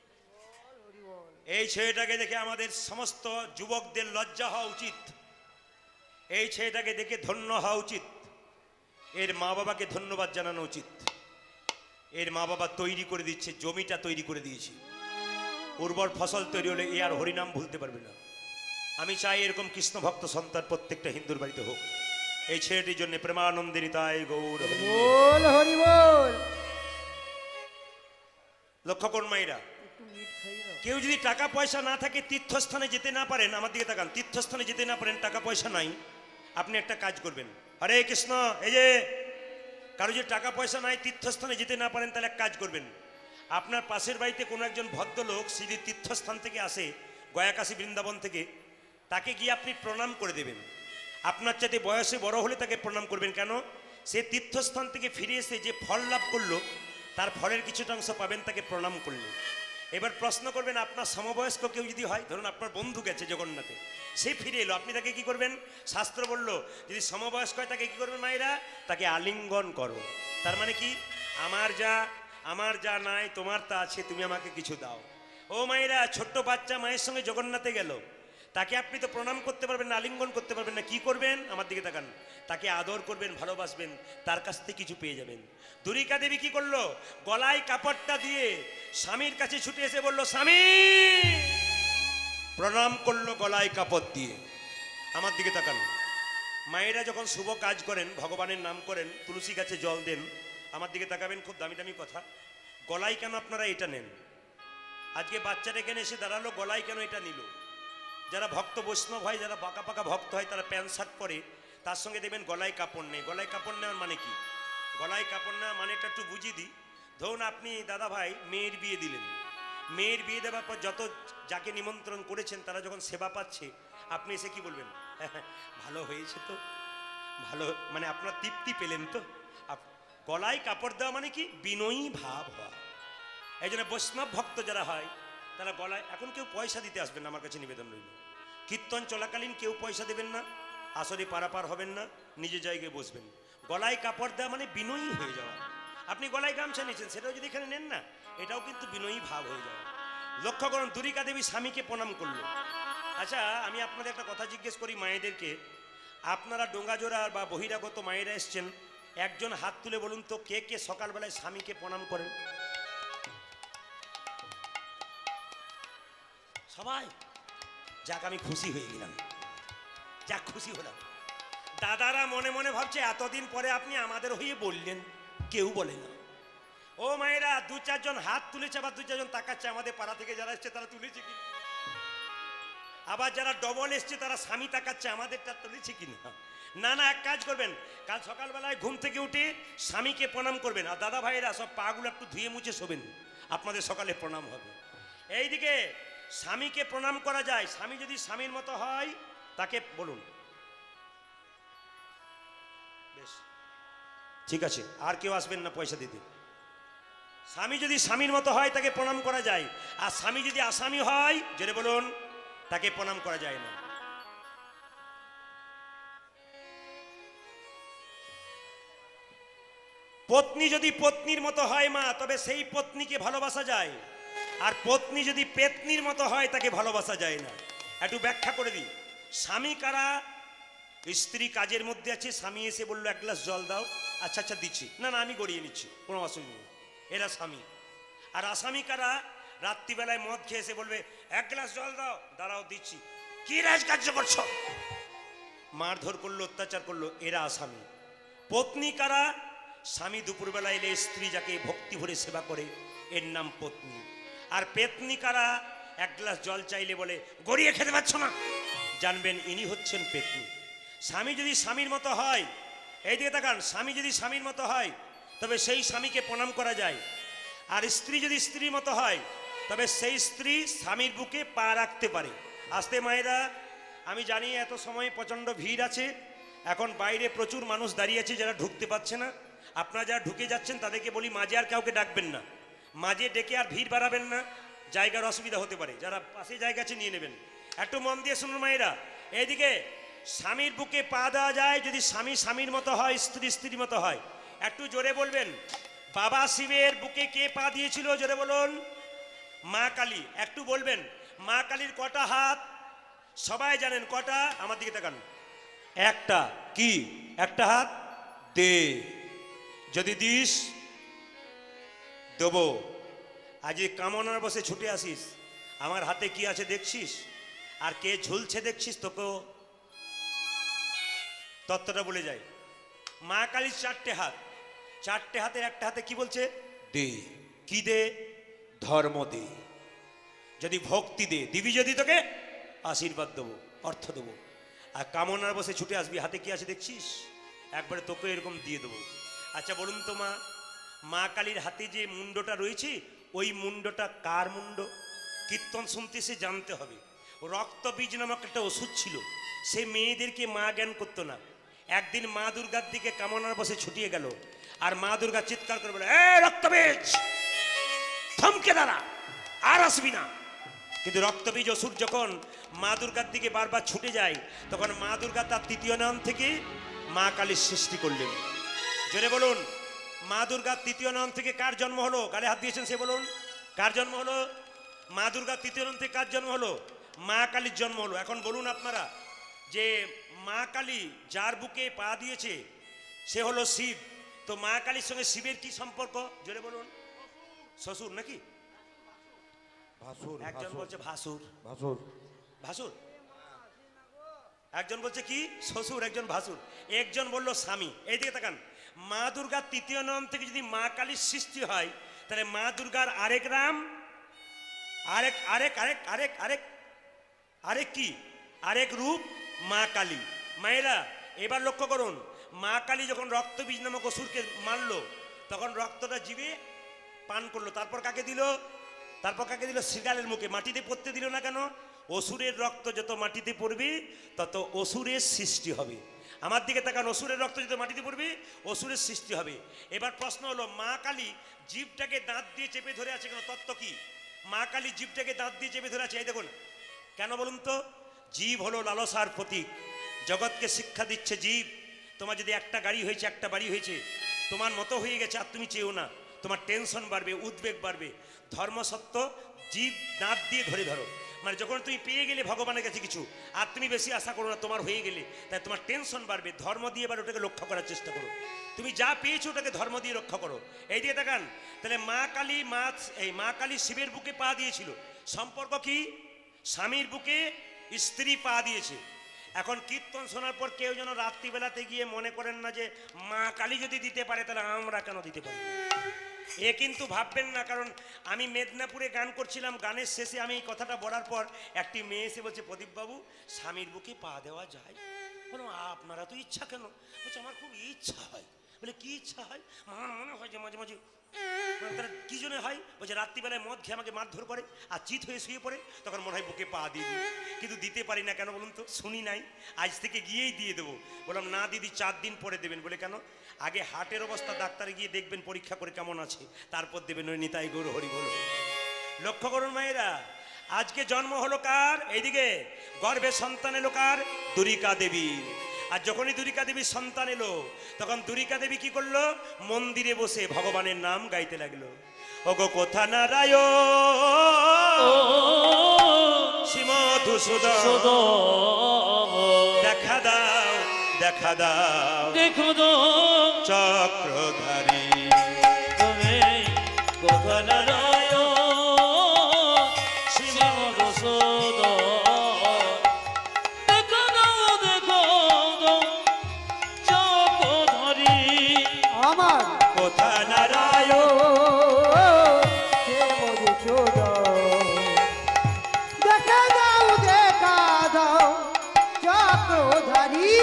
এই ছেলেটাকে দেখে আমাদের সমস্ত যুবকদের লজ্জা হওয়া উচিত এই ছেলেটাকে দেখে ধন্য হওয়া উচিত এর মা বাবাকে ধন্যবাদ জানানো উচিত এর মা বাবা তৈরি করে দিচ্ছে জমিটা তৈরি করে দিয়েছে উর্বর ফসল তৈরি হলে এ আর হরিনাম ভুলতে পারবে না আমি চাই এরকম কৃষ্ণ ভক্ত সন্তান প্রত্যেকটা হিন্দুর বাড়িতে হোক এই ছেলেটির জন্য প্রেমানন্দে নিতাই গৌর হরি। বল হরি বল লক্ষ্য করুন মাইরা কেউ যদি টাকা পয়সা না থাকে তীর্থস্থানে যেতে না পারেন আমার দিকে তাকান তীর্থস্থানে যেতে না পারেন টাকা পয়সা নাই আপনি একটা কাজ করবেন হরে কৃষ্ণ এই যে কারো যদি টাকা পয়সা নাই তীর্থস্থানে যেতে না পারেন তাহলে এক কাজ করবেন আপনার পাশের বাড়িতে কোনো একজন ভদ্রলোক সে যদি তীর্থস্থান থেকে আসে গয়াকাশী বৃন্দাবন থেকে তাকে গিয়ে আপনি প্রণাম করে দেবেন আপনার চাইতে বয়সে বড় হলে তাকে প্রণাম করবেন কেন সে তীর্থস্থান থেকে ফিরে এসে যে ফল লাভ করলো তার ফলের কিছুটা অংশ পাবেন তাকে প্রণাম করলে এবার প্রশ্ন করবেন আপনার সমবয়স্ক কেউ যদি হয় ধরুন আপনার বন্ধু গেছে জগন্নাথে সে ফিরে এলো আপনি তাকে কি করবেন শাস্ত্র বলল যদি সমবয়স্ক হয় তাকে কি করবেন মায়েরা তাকে আলিঙ্গন করো তার মানে কি আমার যা আমার যা নাই তোমার তা আছে তুমি আমাকে কিছু দাও ও মায়েরা ছোট্ট বাচ্চা মায়ের সঙ্গে জগন্নাথে গেল তাকে আপনি তো প্রণাম করতে পারবেন না আলিঙ্গন করতে পারবেন না কি করবেন আমার দিকে তাকান তাকে আদর করবেন ভালোবাসবেন তার কাছ থেকে কিছু পেয়ে যাবেন দুরিকা দেবী কি করলো গলায় কাপড়টা দিয়ে স্বামীর কাছে ছুটে এসে বলল স্বামী প্রণাম করলো গলায় কাপড় দিয়ে আমার দিকে তাকান মায়েরা যখন শুভ কাজ করেন ভগবানের নাম করেন তুলসী গাছে জল দেন আমার দিকে তাকাবেন খুব দামি দামি কথা গলায় কেন আপনারা এটা নেন আজকে বাচ্চাটা এখানে এসে দাঁড়ালো গলায় কেন এটা নিল যারা ভক্ত বৈষ্ণব হয় যারা বাঁকা পাকা ভক্ত হয় তারা প্যান্ট শার্ট পরে তার সঙ্গে দেখবেন গলায় কাপড় নেই গলায় কাপড় নেওয়ার মানে কি গলায় কাপড় না মানে এটা একটু বুঝিয়ে দিই। ধরুন আপনি দাদা ভাই মেয়ের বিয়ে দিলেন, মেয়ের বিয়ে দেওয়ার পর যত যাকে নিমন্ত্রণ করেছেন তারা যখন সেবা পাচ্ছে, আপনি এসে কি বলবেন? ভালো হয়েছে তো, ভালো মানে আপনার তৃপ্তি পেলেন তো। গলায় কাপড় দেওয়া মানে কি? বিনয়ী ভাব হওয়া। এই জন্য বৈষ্ণব ভক্ত যারা হয় তারা গলায়, এখন কেউ পয়সা দিতে আসবেন না, আমার কাছে নিবেদন রইল। কীর্তন চলাকালীন কেউ পয়সা দেবেন না, আসরে পারাপার হবেন না, নিজের জায়গায় বসবেন। গলায় কাপড় দেওয়া মানে বিনয়ী হয়ে যাওয়া। আপনি গলায় গামছা নিয়েছেন, সেটাও যদি এখানে নেন না, এটাও কিন্তু বিনয়ী ভাব হয়ে যাওয়া। লক্ষ্য করুন, দুরিকা দেবী স্বামীকে প্রণাম করলো। আচ্ছা, আমি আপনাদের একটা কথা জিজ্ঞেস করি মায়েদেরকে, আপনারা ডোঙ্গাজোড়া বা বহিরাগত মায়েরা এসছেন, একজন হাত তুলে বলুন তো, কে কে সকালবেলায় স্বামীকে প্রণাম করেন? সবাই? যাক, আমি খুশি হয়ে গেলাম, যাক খুশি হলাম। দাদারা মনে মনে ভাবছে এতদিন পরে আপনি আমাদের হয়ে বললেন, কেউ বলে না। ও মায়েরা, দু চারজন হাত তুলেছে, আবার দু চারজন তাকাচ্ছে আমাদের পাড়া থেকে যারা এসছে তারা তুলেছে কি, আবার যারা ডবল এসছে তারা স্বামী তাকাচ্ছে আমাদেরটা তুলেছে কিনা। না না, এক কাজ করবেন, কাল সকালবেলায় ঘুম থেকে উঠে স্বামীকে প্রণাম করবেন, আর দাদা ভাইরা সব পাগুলো একটু ধুয়ে মুছে শোবেন, আপনাদের সকালে প্রণাম হবে। এইদিকে স্বামীকে প্রণাম করা যায়, স্বামী যদি স্বামীর মতো হয় তাকে বলুন। বেশ, ঠিক আছে, আর কেউ আসবেন না পয়সা দিতে। স্বামী যদি স্বামীর মতো হয় তাকে প্রণাম করা যায়, আর স্বামী যদি আসামি হয়, জোরে বলুন, তাকে প্রণাম করা যায় না। পত্নী যদি পত্নীর মতো হয় মা, তবে সেই পত্নীকে ভালোবাসা যায়, আর পত্নী যদি পেতনির মতো হয় তাকে ভালোবাসা যায় না। একটু ব্যাখ্যা করে দিই। স্বামী কারা? স্ত্রী কাজের মধ্যে আছে, স্বামী এসে বললো এক গ্লাস জল দাও, আচ্ছা আচ্ছা দিচ্ছি, না না আমি গড়িয়ে নিচ্ছি, কোনো অসুবিধা নেই, এরা স্বামী। আর আসামি কারা? রাত্রিবেলায় মদ খেয়ে এসে বলবে এক গ্লাস জল দাও, দাঁড়াও দিচ্ছি, কি রাজকার্য করছো, মারধর করলো, অত্যাচার করলো, এরা আসামি। পত্নী কারা? স্বামী দুপুরবেলা এলে স্ত্রী যাকে ভক্তি ভরে সেবা করে, এর নাম পত্নী। আর পেতনি কারা? এক গ্লাস জল চাইলে বলে গড়িয়ে খেতে পারছো না, জানবেন ইনি হচ্ছেন পেতনি। স্বামী যদি স্বামীর মতো হয়, এই দিকে তাকান, স্বামী যদি স্বামীর মতো হয় তবে সেই স্বামীকে প্রণাম করা যায়, আর স্ত্রী যদি স্ত্রীর মতো হয় তবে সেই স্ত্রী স্বামীর বুকে পা রাখতে পারে। আসতে মায়েরা, আমি জানি এত সময় প্রচণ্ড ভিড় আছে, এখন বাইরে প্রচুর মানুষ দাঁড়িয়ে আছে যারা ঢুকতে পারছে না। আপনারা যারা ঢুকে যাচ্ছেন তাদেরকে বলি মাঝে আর কাউকে ডাকবেন না, মাঝে ডেকে আর ভিড় বাড়াবেন না, জায়গার অসুবিধা হতে পারে, যারা পাশে জায়গা আছে নিয়ে নেবেন। একটু মন দিয়ে শুনুন মায়েরা, এইদিকে স্বামীর বুকে পা দেওয়া যায় যদি স্বামী স্বামীর মতো হয়, স্ত্রী স্ত্রীর মতো হয়। একটু জোরে বলবেন, বাবা শিবের বুকে কে পা দিয়েছিল? জোরে বলুন, মা কালী। একটু বলবেন, মা কালীর কটা হাত? সবাই জানেন কটা? আমার দিকে তাকান, একটা। কি একটা হাত? দে, যদি দিস দেবো। আজ কামনার বসে ছুটে আসিস, আমার হাতে কি আছে দেখছিস, আর কে ঝুলছে দেখছিস, তোকেও তত্ত্বটা বলে যায়। মা কালীর চারটে হাত, চারটে হাতের একটা হাতে কি বলছে? দে। কি দে? ধর্ম দে, যদি ভক্তি দে, দিবি যদি তোকে আশীর্বাদ দেবো, অর্থ দেবো। আর কামনার বসে ছুটে আসবি, হাতে কি আছে দেখছিস, একবারে তোকে এরকম দিয়ে দেবো। আচ্ছা বলুন তো মা, মা কালীর হাতে যে মুন্ডটা রয়েছে, ওই মুন্ডটা কার মুন্ড? কীর্তন শুনতে সে জানতে হবে। রক্তবীজ নামক একটা ওষুধ ছিল, সে মেয়েদেরকে মা জ্ঞান করতো না। একদিন মা দুর্গার দিকে কামনার বসে ছুটিয়ে গেল, আর মা দুর্গা চিৎকার করে বলে, এ রক্তবীজ থমকে দাঁড়া, আর আসবি না। কিন্তু রক্তবীজ অসুর যখন মা দুর্গার দিকে বারবার ছুটে যায়, তখন মা দুর্গা তার তৃতীয় নাম থেকে মা কালীর সৃষ্টি করলেন। জোরে বলুন, মা দুর্গার তৃতীয় নাম থেকে কার জন্ম হলো? গালে হাত দিয়েছেন সে বলুন, কার জন্ম হলো? মা দুর্গার তৃতীয় নাম থেকে কার জন্ম হলো? মা কালীর জন্ম হলো। এখন বলুন আপনারা, যে মা কালী যার বুকে পা দিয়েছে সে হলো শিব, তো মা কালীর সঙ্গে শিবের কি সম্পর্ক? জোরে বলুন। শ্বশুর নাকি? ভাসুর, একজন বলছে ভাসুর, ভাসুর, ভাসুর। একজন বলছে কি? শ্বশুর, একজন ভাসুর, একজন বললো স্বামী। এই দিকে তাকান, মা দুর্গার তৃতীয় নাম থেকে যদি মা কালীর সৃষ্টি হয়, তাহলে মা দুর্গার আরেক নাম, আরেক আরেক আরেক আরেক আরেক আরেক কি? আরেক রূপ মা কালী। মায়েরা এবার লক্ষ্য করুন, মা কালী যখন রক্তবীজ নামক অসুরকে মারলো তখন রক্তটা জিভে পান করলো, তারপর কাকে দিল? তারপর কাকে দিল? শৃগালের মুখে। মাটিতে পড়তে দিল না কেন? অসুরের রক্ত যত মাটিতে পড়বে তত অসুরের সৃষ্টি হবে। আমার দিকে তাকান, অসুরের রক্ত যত মাটিতে পড়বে অসুরের সৃষ্টি হবে। এবার প্রশ্ন হলো, মা কালী জীবটাকে দাঁত দিয়ে চেপে ধরে আছে কেন? তত্ত্ব কি? মা কালী জীবটাকে দাঁত দিয়ে চেপে ধরে আছে, এই দেখুন কেন বলুন তো? জীব হলো লালসার প্রতীক। জগৎকে শিক্ষা দিচ্ছে জীব। তোমার যদি একটা গাড়ি হয়েছে, একটা বাড়ি হয়েছে, তোমার মতো হয়ে গেছে, আর তুমি চেয়েও না, তোমার টেনশন বাড়বে, উদ্বেগ বাড়বে। ধর্মসত্য জীব দাঁত দিয়ে ধরে ধরো, মানে যখন তুমি পেয়ে গেলে ভগবানের কাছে কিছু, আর তুমি বেশি আশা করো না, তোমার হয়ে গেলে, তাই তোমার টেনশন বাড়বে। ধর্ম দিয়ে এবার ওটাকে রক্ষা করার চেষ্টা করো। তুমি যা পেয়েছো ওটাকে ধর্ম দিয়ে রক্ষা করো। এই দিয়ে দেখান, তাহলে মা কালী, মা এই মা কালী শিবের বুকে পা দিয়েছিল। সম্পর্ক কি? স্বামীর বুকে স্ত্রী পা দিয়েছে। এখন কীর্তন শোনার পর কেউ যেন রাত্রিবেলাতে গিয়ে মনে করেন না যে মা কালী যদি দিতে পারে তাহলে আমরা কেন দিতে পারি। এ কিন্তু ভাববেন না, কারণ আমি মেদিনীপুরে গান করছিলাম, গানের শেষে আমি এই কথাটা বলার পর একটি মেয়ে এসে বলছে, প্রদীপবাবু স্বামীর বুকে পা দেওয়া যায়? বলো আপনারা তো ইচ্ছা কেন? বলছে আমার খুব ইচ্ছা হয়। বলে কি ইচ্ছা হয়? আমার মনে হয় যে মাঝে মাঝে। তারা কি জন্য হয়? বলছে রাত্রিবেলায় মদ খেয়ে আমাকে মারধর করে আর চিত হয়ে শুয়ে পড়ে, তখন মনে হয় বুকে পা দিয়ে দিই, কিন্তু দিতে পারি না। কেন বলুন তো? শুনি নাই, আজ থেকে গিয়েই দিয়ে দেবো। বললাম না দিদি, চার দিন পরে দেবেন। বলে কেন? আগে হার্টের অবস্থা ডাক্তারে গিয়ে দেখবেন, পরীক্ষা করে কেমন আছে, তারপর দেবেন। ওই নিতাই গৌর হরি বল। লক্ষ্য করুন মায়েরা, আজকে জন্ম হলো কার? এইদিকে গর্ভে সন্তান এলো কার? দুরিকা দেবী। আর যখনই দুরিকা দেবীর সন্তান এলো তখন দুরিকা দেবী কি করলো? মন্দিরে বসে ভগবানের নাম গাইতে লাগলো। ওগো কোথা নারায়ণ শ্রীমধুসূদন, দেখা দাও দেখা দাও দেখো তো চক্রধারী। তুমি কোথা নারায়ণ শ্রীমধুসূদন, দেখো দাও দেখো দাও চক্রধারী। আমার কোথা নারায়ণ সে মধুসূদন, দেখা দাও দেখা দাও চক্রধারী।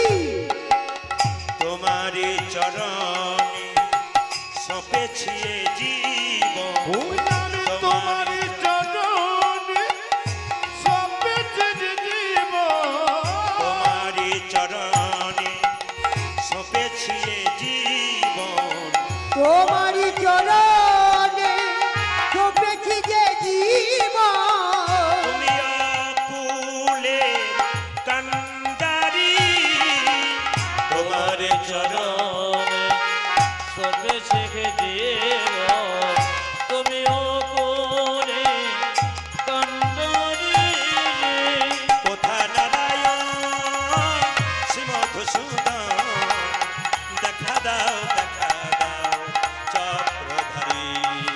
তোমারি চরণে সপেছি জীবন, তোমারি চরণে সপেছে জীবন, তোমারি চরণে সপেছি জীবন। তোমারি চরণে সপেছি যে জীবন, তুমি অকুলে কান্ডারি, তোমার চরণে সপেছে দেব, তুমিও করে কান্ডারি। কোথা নারায়ণ শ্রীমধুসূদন, দেখা দাও দেখা দাও চক্রধারী।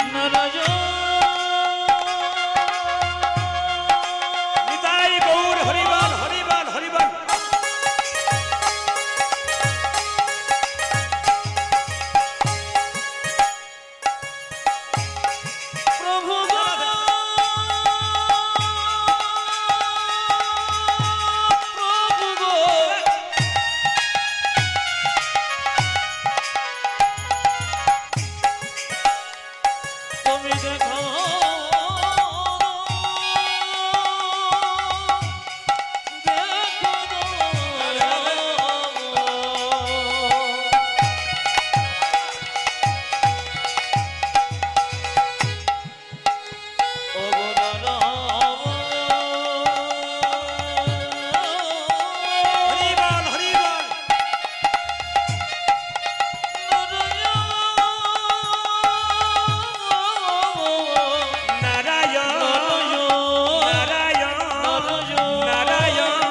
নিতাই গৌর হরিবল হরিবল হরিবল। প্রভু প্রভু তুমি দেখো হরিবল হরিবল। নারায়ণ নারায়ণ নারায়ণ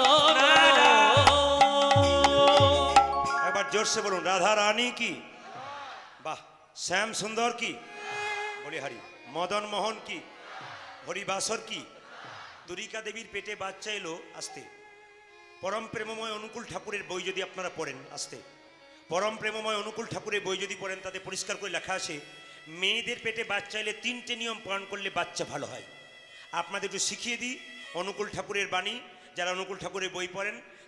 নারায়ণ। একবার জোরসে বলুন, রাধা রানী কি? বাহ। শ্যাম সুন্দর কি? বলি হরি। মদন মোহন কি? হরিবাসর কি? দুরিকা দেবীর পেটে বাচ্চা এলো। আসতে পরম প্রেমময় অনুকূল ঠাকুরের বই যদি আপনারা পড়েন, আসতে পরম প্রেমময় অনুকূল ঠাকুরের বই যদি পড়েন, তাতে পরিষ্কার করে লেখা আছে মেয়েদের পেটে বাচ্চা এলে তিনটে নিয়ম পালন করলে বাচ্চা ভালো হয়। আপনাদের একটু শিখিয়ে দিই অনুকূল ঠাকুরের বাণী। যারা অনুকূল ঠাকুরের বই পড়েন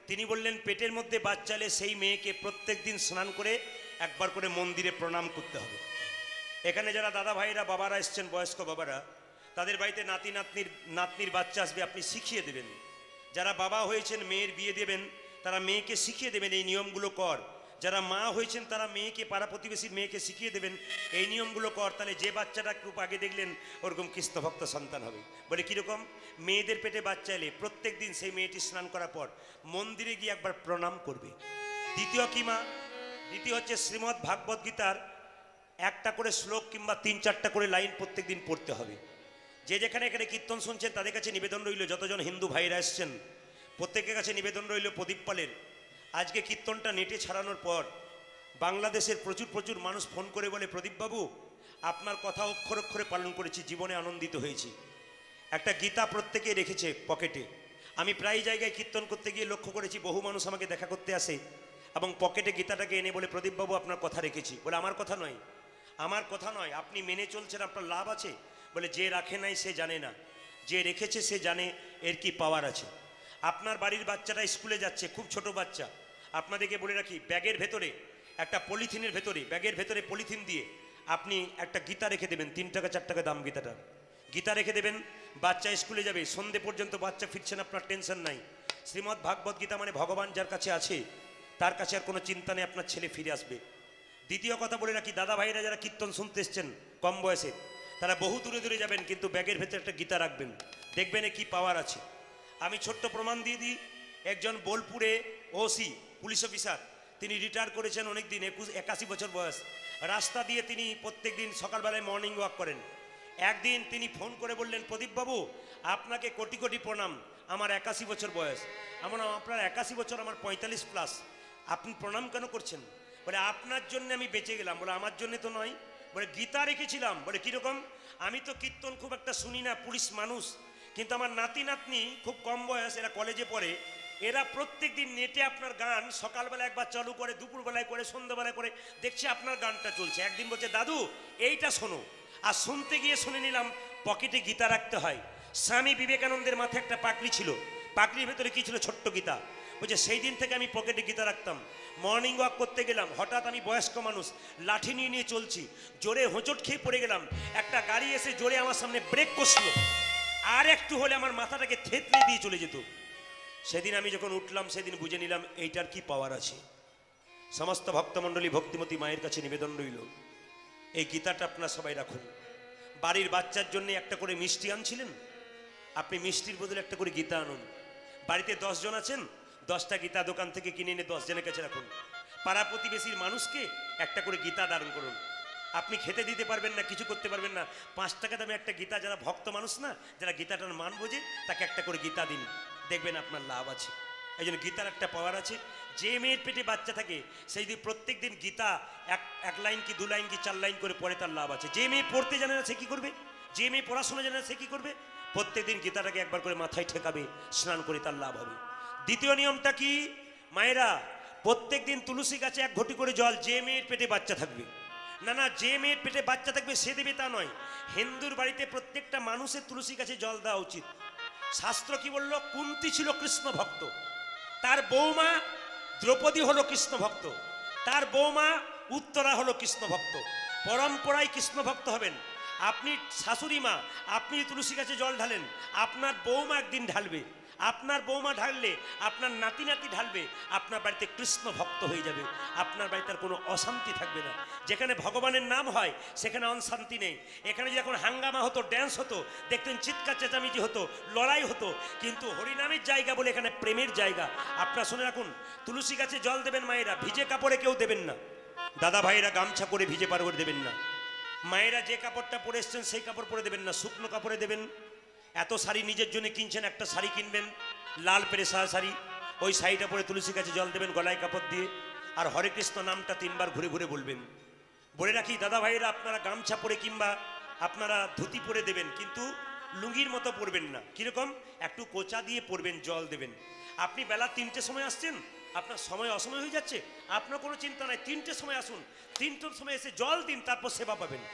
তিনি বললেন পেটের মধ্যে বাচ্চা এলে সেই মেয়েকে প্রত্যেক দিন স্নান করে একবার করে মন্দিরে প্রণাম করতে হবে। এখানে যারা দাদা ভাইরা বাবারা এসছেন, বয়স্ক বাবারা, তাদের বাড়িতে নাতি নাতনির নাতনির বাচ্চা আসবে, আপনি শিখিয়ে দেবেন। যারা বাবা হয়েছেন, মেয়ের বিয়ে দেবেন, তারা মেয়েকে শিখিয়ে দেবেন এই নিয়মগুলো কর। যারা মা হয়েছেন তারা মেয়েকে, পাড়া প্রতিবেশীর মেয়েকে শিখিয়ে দেবেন এই নিয়মগুলো কর, তাহলে যে বাচ্চাটা খুব আগে দেখলেন ওরকম কৃষ্ণভক্ত সন্তান হবে। বলে কীরকম? মেয়েদের পেটে বাচ্চা এলে প্রত্যেক দিন সেই মেয়েটি স্নান করার পর মন্দিরে গিয়ে একবার প্রণাম করবে। দ্বিতীয় কি মা? দ্বিতীয় হচ্ছে শ্রীমদ্ ভাগবত গীতার একটা করে শ্লোক কিংবা তিন চারটা করে লাইন প্রত্যেক দিন পড়তে হবে। যে যেখানে এখানে কীর্তন শুনছেন তাদের কাছে নিবেদন রইল, যতজন হিন্দু ভাইরা এসছেন প্রত্যেকের কাছে নিবেদন রইল প্রদীপ পালের, আজকে কীর্তনটা নেটে ছাড়ানোর পর বাংলাদেশের প্রচুর প্রচুর মানুষ ফোন করে বলে, প্রদীপবাবু আপনার কথা অক্ষর অক্ষরে পালন করেছি, জীবনে আনন্দিত হয়েছি। একটা গীতা প্রত্যেকে রেখেছে পকেটে। আমি প্রায় জায়গায় কীর্তন করতে গিয়ে লক্ষ্য করেছি বহু মানুষ আমাকে দেখা করতে আসে এবং পকেটে গীতাটাকে এনে বলে, প্রদীপবাবু আপনার কথা রেখেছি। বলে আমার কথা নয়, আমার কথা নয়, আপনি মেনে চলছেন, আপনার লাভ আছে। বলে যে রাখে নাই সে জানে না, যে রেখেছে সে জানে এর কি পাওয়ার আছে। আপনার বাড়ির বাচ্চাটা স্কুলে যাচ্ছে, খুব ছোট বাচ্চা, আপনাদেরকে বলে রাখি ব্যাগের ভেতরে একটা পলিথিনের ভেতরে, ব্যাগের ভেতরে পলিথিন দিয়ে আপনি একটা গীতা রেখে দেবেন, তিন টাকা চার টাকা দাম গীতাটার। গীতা রেখে দেবেন, বাচ্চা স্কুলে যাবে, সন্ধে পর্যন্ত বাচ্চা ফিরছেন, আপনার টেনশন নাই। শ্রীমদ্ ভাগবত গীতা মানে ভগবান যার কাছে আছে তার কাছে আর কোনো চিন্তা নেই, আপনার ছেলে ফিরে আসবে। দ্বিতীয় কথা বলে রাখি, দাদা ভাইরা যারা কীর্তন শুনতে এসছেন কম বয়সে, তারা বহু দূরে দূরে যাবেন, কিন্তু ব্যাগের ভেতরে একটা গীতা রাখবেন, দেখবেন কি পাওয়ার আছে। আমি ছোট্ট প্রমাণ দিয়ে দিই, একজন বোলপুরে ওসি পুলিশ অফিসার, তিনি রিটায়ার করেছেন অনেক দিন, একুশ একাশি বছর বয়স। রাস্তা দিয়ে তিনি প্রত্যেক দিন সকালবেলায় মর্নিং ওয়াক করেন। একদিন তিনি ফোন করে বললেন, প্রদীপবাবু আপনাকে কোটি কোটি প্রণাম, আমার একাশি বছর বয়স। আমার আপনার একাশি বছর, আমার পঁয়তাল্লিশ প্লাস, আপনি প্রণাম কেন করছেন? বলে আপনার জন্য আমি বেঁচে গেলাম। বলে আমার জন্য তো নয়। বলে গীতা রেখেছিলাম। বলে কীরকম? আমি তো কীর্তন খুব একটা শুনি না, পুলিশ মানুষ, কিন্তু আমার নাতি নাতনি খুব কম বয়স, এরা কলেজে পড়ে, এরা প্রত্যেক দিন নেটে আপনার গান সকালবেলা একবার চালু করে, দুপুরবেলায় করে, সন্ধ্যাবেলায় করে, দেখছি আপনার গানটা চলছে। একদিন বলছে, দাদু এইটা শোনো। আর শুনতে গিয়ে শুনে নিলাম পকেটে গীতা রাখতে হয়। স্বামী বিবেকানন্দের মাথায় একটা পাগড়ি ছিল, পাগড়ির ভেতরে কি ছিল? ছোট্ট গীতা। বলছে সেই দিন থেকে আমি পকেটে গীতা রাখতাম। মর্নিং ওয়াক করতে গেলাম, হঠাৎ আমি বয়স্ক মানুষ, লাঠি নিয়ে নিয়ে চলছি, জোরে হোঁচট খেয়ে পড়ে গেলাম, একটা গাড়ি এসে জোরে আমার সামনে ব্রেক কষলো, আর একটু হলে আমার মাথাটাকে থেতলে দিয়ে চলে যেত। সেদিন আমি যখন উঠলাম সেদিন বুঝে নিলাম এইটার কি পাওয়ার আছে। সমস্ত ভক্তমণ্ডলী ভক্তিমতী মায়ের কাছে নিবেদন রইল, এই গীতাটা আপনারা সবাই রাখুন। বাড়ির বাচ্চার জন্য একটা করে মিষ্টি আনছিলেন, আপনি মিষ্টির বদলে একটা করে গীতা আনুন। বাড়িতে দশ জন আছেন, দশটা গীতা দোকান থেকে কিনে এনে দশ জনের কাছে রাখুন। পাড়া প্রতিবেশীর মানুষকে একটা করে গীতা দান করুন। আপনি খেতে দিতে পারবেন না, কিছু করতে পারবেন না, পাঁচ টাকা দামে একটা গীতা, যারা ভক্ত মানুষ না, যারা গীতাটার মান বোঝে, তাকে একটা করে গীতা দিন, দেখবেন আপনার লাভ আছে। এই জন্য গীতার একটা পাওয়ার আছে। যে মেয়ের পেটে বাচ্চা থাকে সেই দিন প্রত্যেক দিন গীতা এক এক লাইন কি দু লাইন কি চার লাইন করে পড়ে, তার লাভ আছে। যে মেয়ে পড়তে জানে না সে কী করবে? যে মেয়ে পড়াশোনা জানে না সে কী করবে? প্রত্যেক দিন গীতাটাকে একবার করে মাথায় ঠেকাবে, স্নান করে, তার লাভ হবে। দ্বিতীয় নিয়মটা কি মায়েরা? প্রত্যেক দিন তুলসী গাছে এক ঘটি করে জল, যে মেয়ের পেটে বাচ্চা থাকবে, না না যে মেয়ের পেটে বাচ্চা থাকবে সে দেবে তা নয়, হিন্দুর বাড়িতে প্রত্যেকটা মানুষের তুলসী গাছে জল দেওয়া উচিত। শাস্ত্র কি বলল? কুন্তী ছিল কৃষ্ণ ভক্ত, তার বৌমা দ্রৌপদী হলো কৃষ্ণ ভক্ত, তার বৌমা উত্তরা হলো কৃষ্ণ ভক্ত। পরম্পরায় কৃষ্ণ ভক্ত হবেন। আপনি শাশুড়ি মা, আপনি তুলসী গাছে জল ঢালেন, আপনার বৌমা একদিন ঢালবে, আপনার বৌমা ঢাললে আপনার নাতি নাতি ঢালবে, আপনার বাড়িতে কৃষ্ণ ভক্ত হয়ে যাবে, আপনার বাড়িতে আর কোনো অশান্তি থাকবে না। যেখানে ভগবানের নাম হয় সেখানে অশান্তি নেই। এখানে যে এখন হাঙ্গামা হতো, ড্যান্স হতো, দেখতেন চিৎকার চেঁচামেচি হতো, লড়াই হতো, কিন্তু হরিনামের জায়গা বলে এখানে প্রেমের জায়গা। আপনারা শুনে রাখুন, তুলসী গাছে জল দেবেন মায়েরা, ভিজে কাপড়ে কেউ দেবেন না। দাদা ভাইয়েরা গামছা করে ভিজে পার করে দেবেন না। মায়েরা যে কাপড়টা পরে এসছেন সেই কাপড় পরে দেবেন না, শুকনো কাপড়ে দেবেন। এত শাড়ি নিজের জন্য কিনছেন, একটা শাড়ি কিনবেন লাল পেরে সাদা শাড়ি, ওই শাড়িটা পরে তুলসী গাছে জল দেবেন গলায় কাপড় দিয়ে, আর হরে কৃষ্ণ নামটা তিনবার ঘুরে ঘুরে বলবেন। বলে রাখি দাদা ভাইয়েরা, আপনারা গামছা পরে কিংবা আপনারা ধুতি পরে দেবেন, কিন্তু লুঙ্গির মতো পরবেন না। কীরকম? একটু কোচা দিয়ে পরবেন, জল দেবেন। আপনি বেলা তিনটের সময় আসছেন, আপনার সময় অসময় হয়ে যাচ্ছে, আপনার কোনো চিন্তা নাই, তিনটের সময় আসুন, তিনটের সময় এসে জল দিন, তারপর সেবা পাবেন।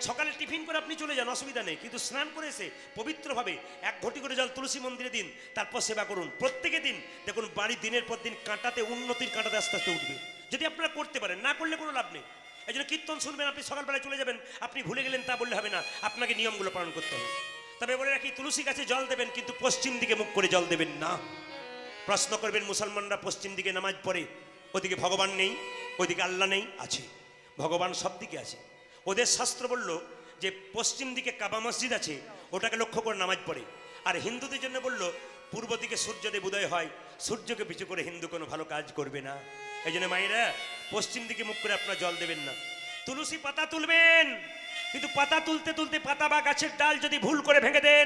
সকালে টিফিন করে আপনি চলে যান, অসুবিধা নেই, কিন্তু স্নান করে এসে পবিত্রভাবে এক ঘটি করে জল তুলসী মন্দিরে দিন, তারপর সেবা করুন প্রত্যেকে দিন। দেখুন বাড়ি দিনের পর দিন কাঁটাতে, উন্নতির কাঁটাতে আস্তে আস্তে উঠবে, যদি আপনারা করতে পারেন। না করলে কোনো লাভ নেই। এই জন্য কীর্তন শুনবেন, আপনি সকালবেলায় চলে যাবেন, আপনি ভুলে গেলেন তা বললে হবে না, আপনাকে নিয়মগুলো পালন করতে হবে। তবে বলে রাখি, তুলসী গাছে জল দেবেন কিন্তু পশ্চিম দিকে মুখ করে জল দেবেন না। প্রশ্ন করবেন, মুসলমানরা পশ্চিম দিকে নামাজ পড়ে, ওদিকে ভগবান নেই, ওইদিকে আল্লাহ নেই? আছে, ভগবান সব দিকে আছে। ওদের শাস্ত্র বলল যে পশ্চিম দিকে কাবা মসজিদ আছে, ওটাকে লক্ষ্য করে নামাজ পড়ে। আর হিন্দুদের জন্য বলল পূর্ব দিকে সূর্যদেব উদয় হয়, সূর্যকে পিছু করে হিন্দু কোনো ভালো কাজ করবে না। এই জন্য মায়েরা পশ্চিম দিকে মুখ করে আপনারা জল দেবেন না। তুলসী পাতা তুলবেন, কিন্তু পাতা তুলতে তুলতে পাতা বা গাছের ডাল যদি ভুল করে ভেঙে দেন,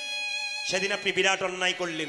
সেদিন আপনি বিরাট অন্যায় করলেন।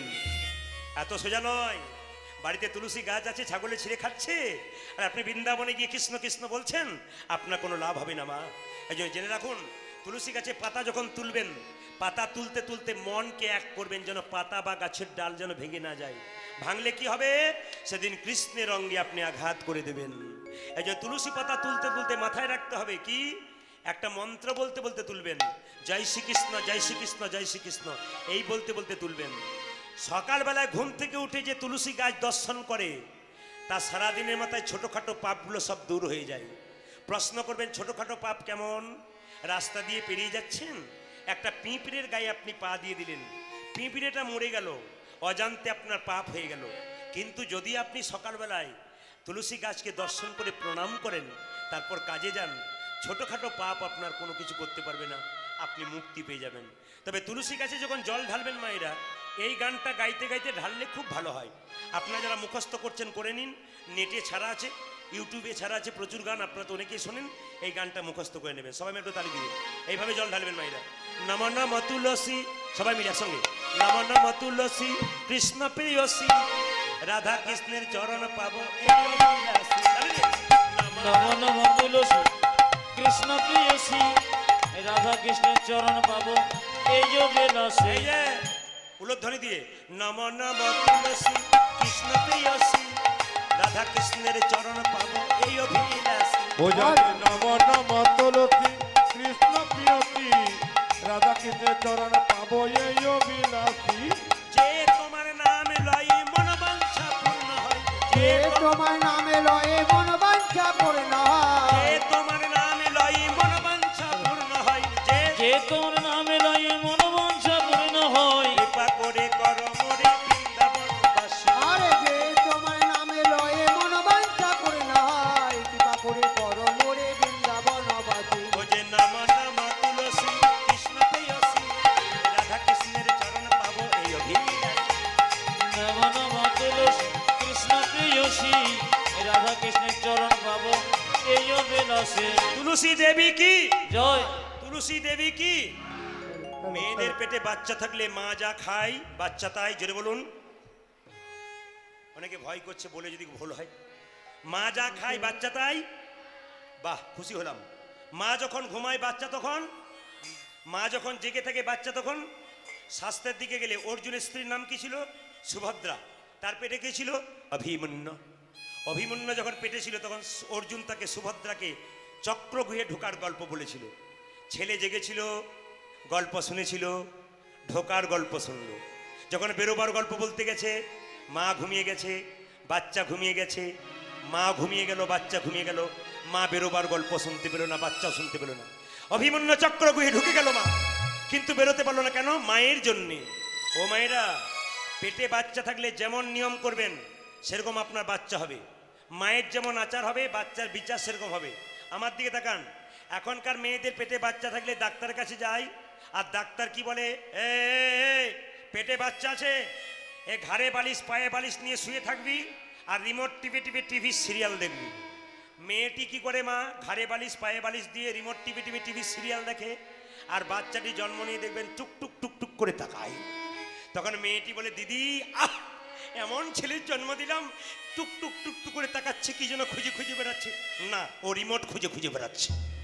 এত সোজা নয়। বাড়িতে তুলসী গাছ আছে, ছাগলে ছিঁড়ে খাচ্ছে, আর আপনি বৃন্দাবনে গিয়ে কৃষ্ণ কৃষ্ণ বলছেন, আপনার কোনো লাভ হবে না মা। এই জন্য জেনে রাখুন, তুলসী গাছে পাতা যখন তুলবেন, পাতা তুলতে তুলতে মনকে এক করবেন, যেন পাতা বা গাছের ডাল যেন ভেঙে না যায়। ভাঙলে কি হবে? সেদিন কৃষ্ণের অঙ্গে আপনি আঘাত করে দেবেন। এই যে তুলসী পাতা তুলতে তুলতে মাথায় রাখতে হবে কি, একটা মন্ত্র বলতে বলতে তুলবেন, জয় শ্রীকৃষ্ণ জয় শ্রীকৃষ্ণ জয় শ্রীকৃষ্ণ, এই বলতে বলতে তুলবেন। সকালবেলায় ঘুম থেকে উঠে যে তুলসী গাছ দর্শন করে, তা সারাদিনের মাথায় ছোটোখাটো পাপগুলো সব দূর হয়ে যায়। প্রশ্ন করবেন, ছোটোখাটো পাপ কেমন? রাস্তা দিয়ে পেরিয়ে যাচ্ছেন, একটা পিঁপড়ের গায়ে আপনি পা দিয়ে দিলেন, পিঁপড়েটা মরে গেল, অজান্তে আপনার পাপ হয়ে গেল। কিন্তু যদি আপনি সকালবেলায় তুলসী গাছকে দর্শন করে প্রণাম করেন, তারপর কাজে যান, ছোটোখাটো পাপ আপনার কোনো কিছু করতে পারবে না, আপনি মুক্তি পেয়ে যাবেন। তবে তুলসী গাছে যখন জল ঢালবেন মায়েরা, এই গানটা গাইতে গাইতে ঢাললে খুব ভালো হয়। আপনারা যারা মুখস্থ করছেন করে নিন, নেটে ছাড়া আছে, ইউটিউবে ছাড়া আছে প্রচুর গান, আপনারা তো অনেকেই শোনেন, এই গানটা মুখস্থ করে নেবেন। সবাই মিলে একটু তালি দিবেন, এইভাবে জল ঢালবেন মায়েরা। নম নম তুলসী, সবাই মিলে একসঙ্গে, নম নম তুলসী কৃষ্ণ প্রেয়সী, রাধা কৃষ্ণের চরণ পাবো এই অভিলাষী। নম নম তুলসী কৃষ্ণ প্রেয়সী, রাধা কৃষ্ণের চরণ পাবো এই অভিলাষী। এই যে উলধ্বনি দিয়ে, নম নম তুলসী কৃষ্ণ প্রেয়সী, রাধা কৃষ্ণের চরণ পাবো এই অভিলাষী। ও জানে নম নম তুলসী কৃষ্ণ প্রিয়সী, রাধা কৃষ্ণের চরণ পাবো এই অভিলাষী। যে তোমার নাম লয়ে মন বাঞ্ছা পূর্ণ হয়, যে তোমার নামে লয়ে মন বাঞ্ছা পূর্ণ হয়, যে তোমার নাম লয়ে মন বাঞ্ছা পূর্ণ হয়, যে যে তোর নামে লয়ে মনোবাঞ্ছা পূর্ণ হয়, কৃপা করে কর মোরে বৃন্দাবনবাসী। আরে যে তোমার নামে লয়ে মন বাঞ্ছা পূর্ণ হয়, কৃপা করে করো মোরে বৃন্দাবনবাসী। ও যে নম নম তুলসী কৃষ্ণ প্রেয়সী, রাধা কৃষ্ণের চরণ পাবো এই অভিলাষী। নম নম তুলসী কৃষ্ণ প্রেয়সী, রাধা কৃষ্ণের চরণ পাবো এই অভিলাষী। তুলসী দেবী কি, জয়। তুলসী দেবী কি? মেয়েদের পেটে বাচ্চা থাকলে মা যা খায় বাচ্চা তাই, জোরে বলুন। অনেকে ভয় করছে বলে যদি ভুল হয়, মা যা খায় বাচ্চা তাই। বাহ, খুশি হলাম। মা যখন ঘুমায় বাচ্চা তখন, মা যখন জেগে থাকে বাচ্চা তখন। শাস্ত্রের দিকে গেলে অর্জুনের স্ত্রীর নাম কি ছিল? সুভদ্রা। তার পেটে কে ছিল? অভিমন্যু। অভিমন্যু যখন পেটে ছিল তখন অর্জুন তাকে, সুভদ্রাকে চক্রগৃহে ঢোকার গল্প বলেছিল। ছেলে জেগেছিল, গল্প শুনেছিল, ঢোকার গল্প শুনল। যখন বেরোবার গল্প বলতে গেছে, মা ঘুমিয়ে গেছে, বাচ্চা ঘুমিয়ে গেছে, মা ঘুমিয়ে গেল, বাচ্চা ঘুমিয়ে গেল, মা বেরোবার গল্প শুনতে পেল না, বাচ্চাও শুনতে পেল না। অভিমন্যু চক্রগৃহে ঢুকে গেল মা, কিন্তু বেরোতে পারলো না। কেন? মায়ের জন্যে। ও মায়েরা, পেটে বাচ্চা থাকলে যেমন নিয়ম করবেন সেরকম আপনার বাচ্চা হবে। মায়ের যেমন আচার হবে, বাচ্চার বিচার সেরকম হবে। আমার দিকে তাকান, এখনকার মেয়েদের পেটে বাচ্চা থাকলে ডাক্তারের কাছে যায়, আর ডাক্তার কি বলে? এ পেটে বাচ্চা আছে, এ ঘাড়ে বালিশ পায়ে বালিশ নিয়ে শুয়ে থাকবি, আর রিমোট টিপে টিপে টিভি সিরিয়াল দেখবি। মেয়েটি কি করে? মা ঘাড়ে বালিশ পায়ে বালিশ দিয়ে রিমোট টিপে টিপে টিভি সিরিয়াল দেখে, আর বাচ্চাটি জন্ম নিয়ে দেখবেন টুক টুক টুক টুক করে তাকায়। তখন মেয়েটি বলে, দিদি আহ, এমন ছেলের জন্ম দিলাম, টুক টুক টুক টুক করে তাকাচ্ছে, কি যেন খুঁজে খুঁজে বেড়াচ্ছে। না, ও রিমোট খুঁজে খুঁজে বেড়াচ্ছে।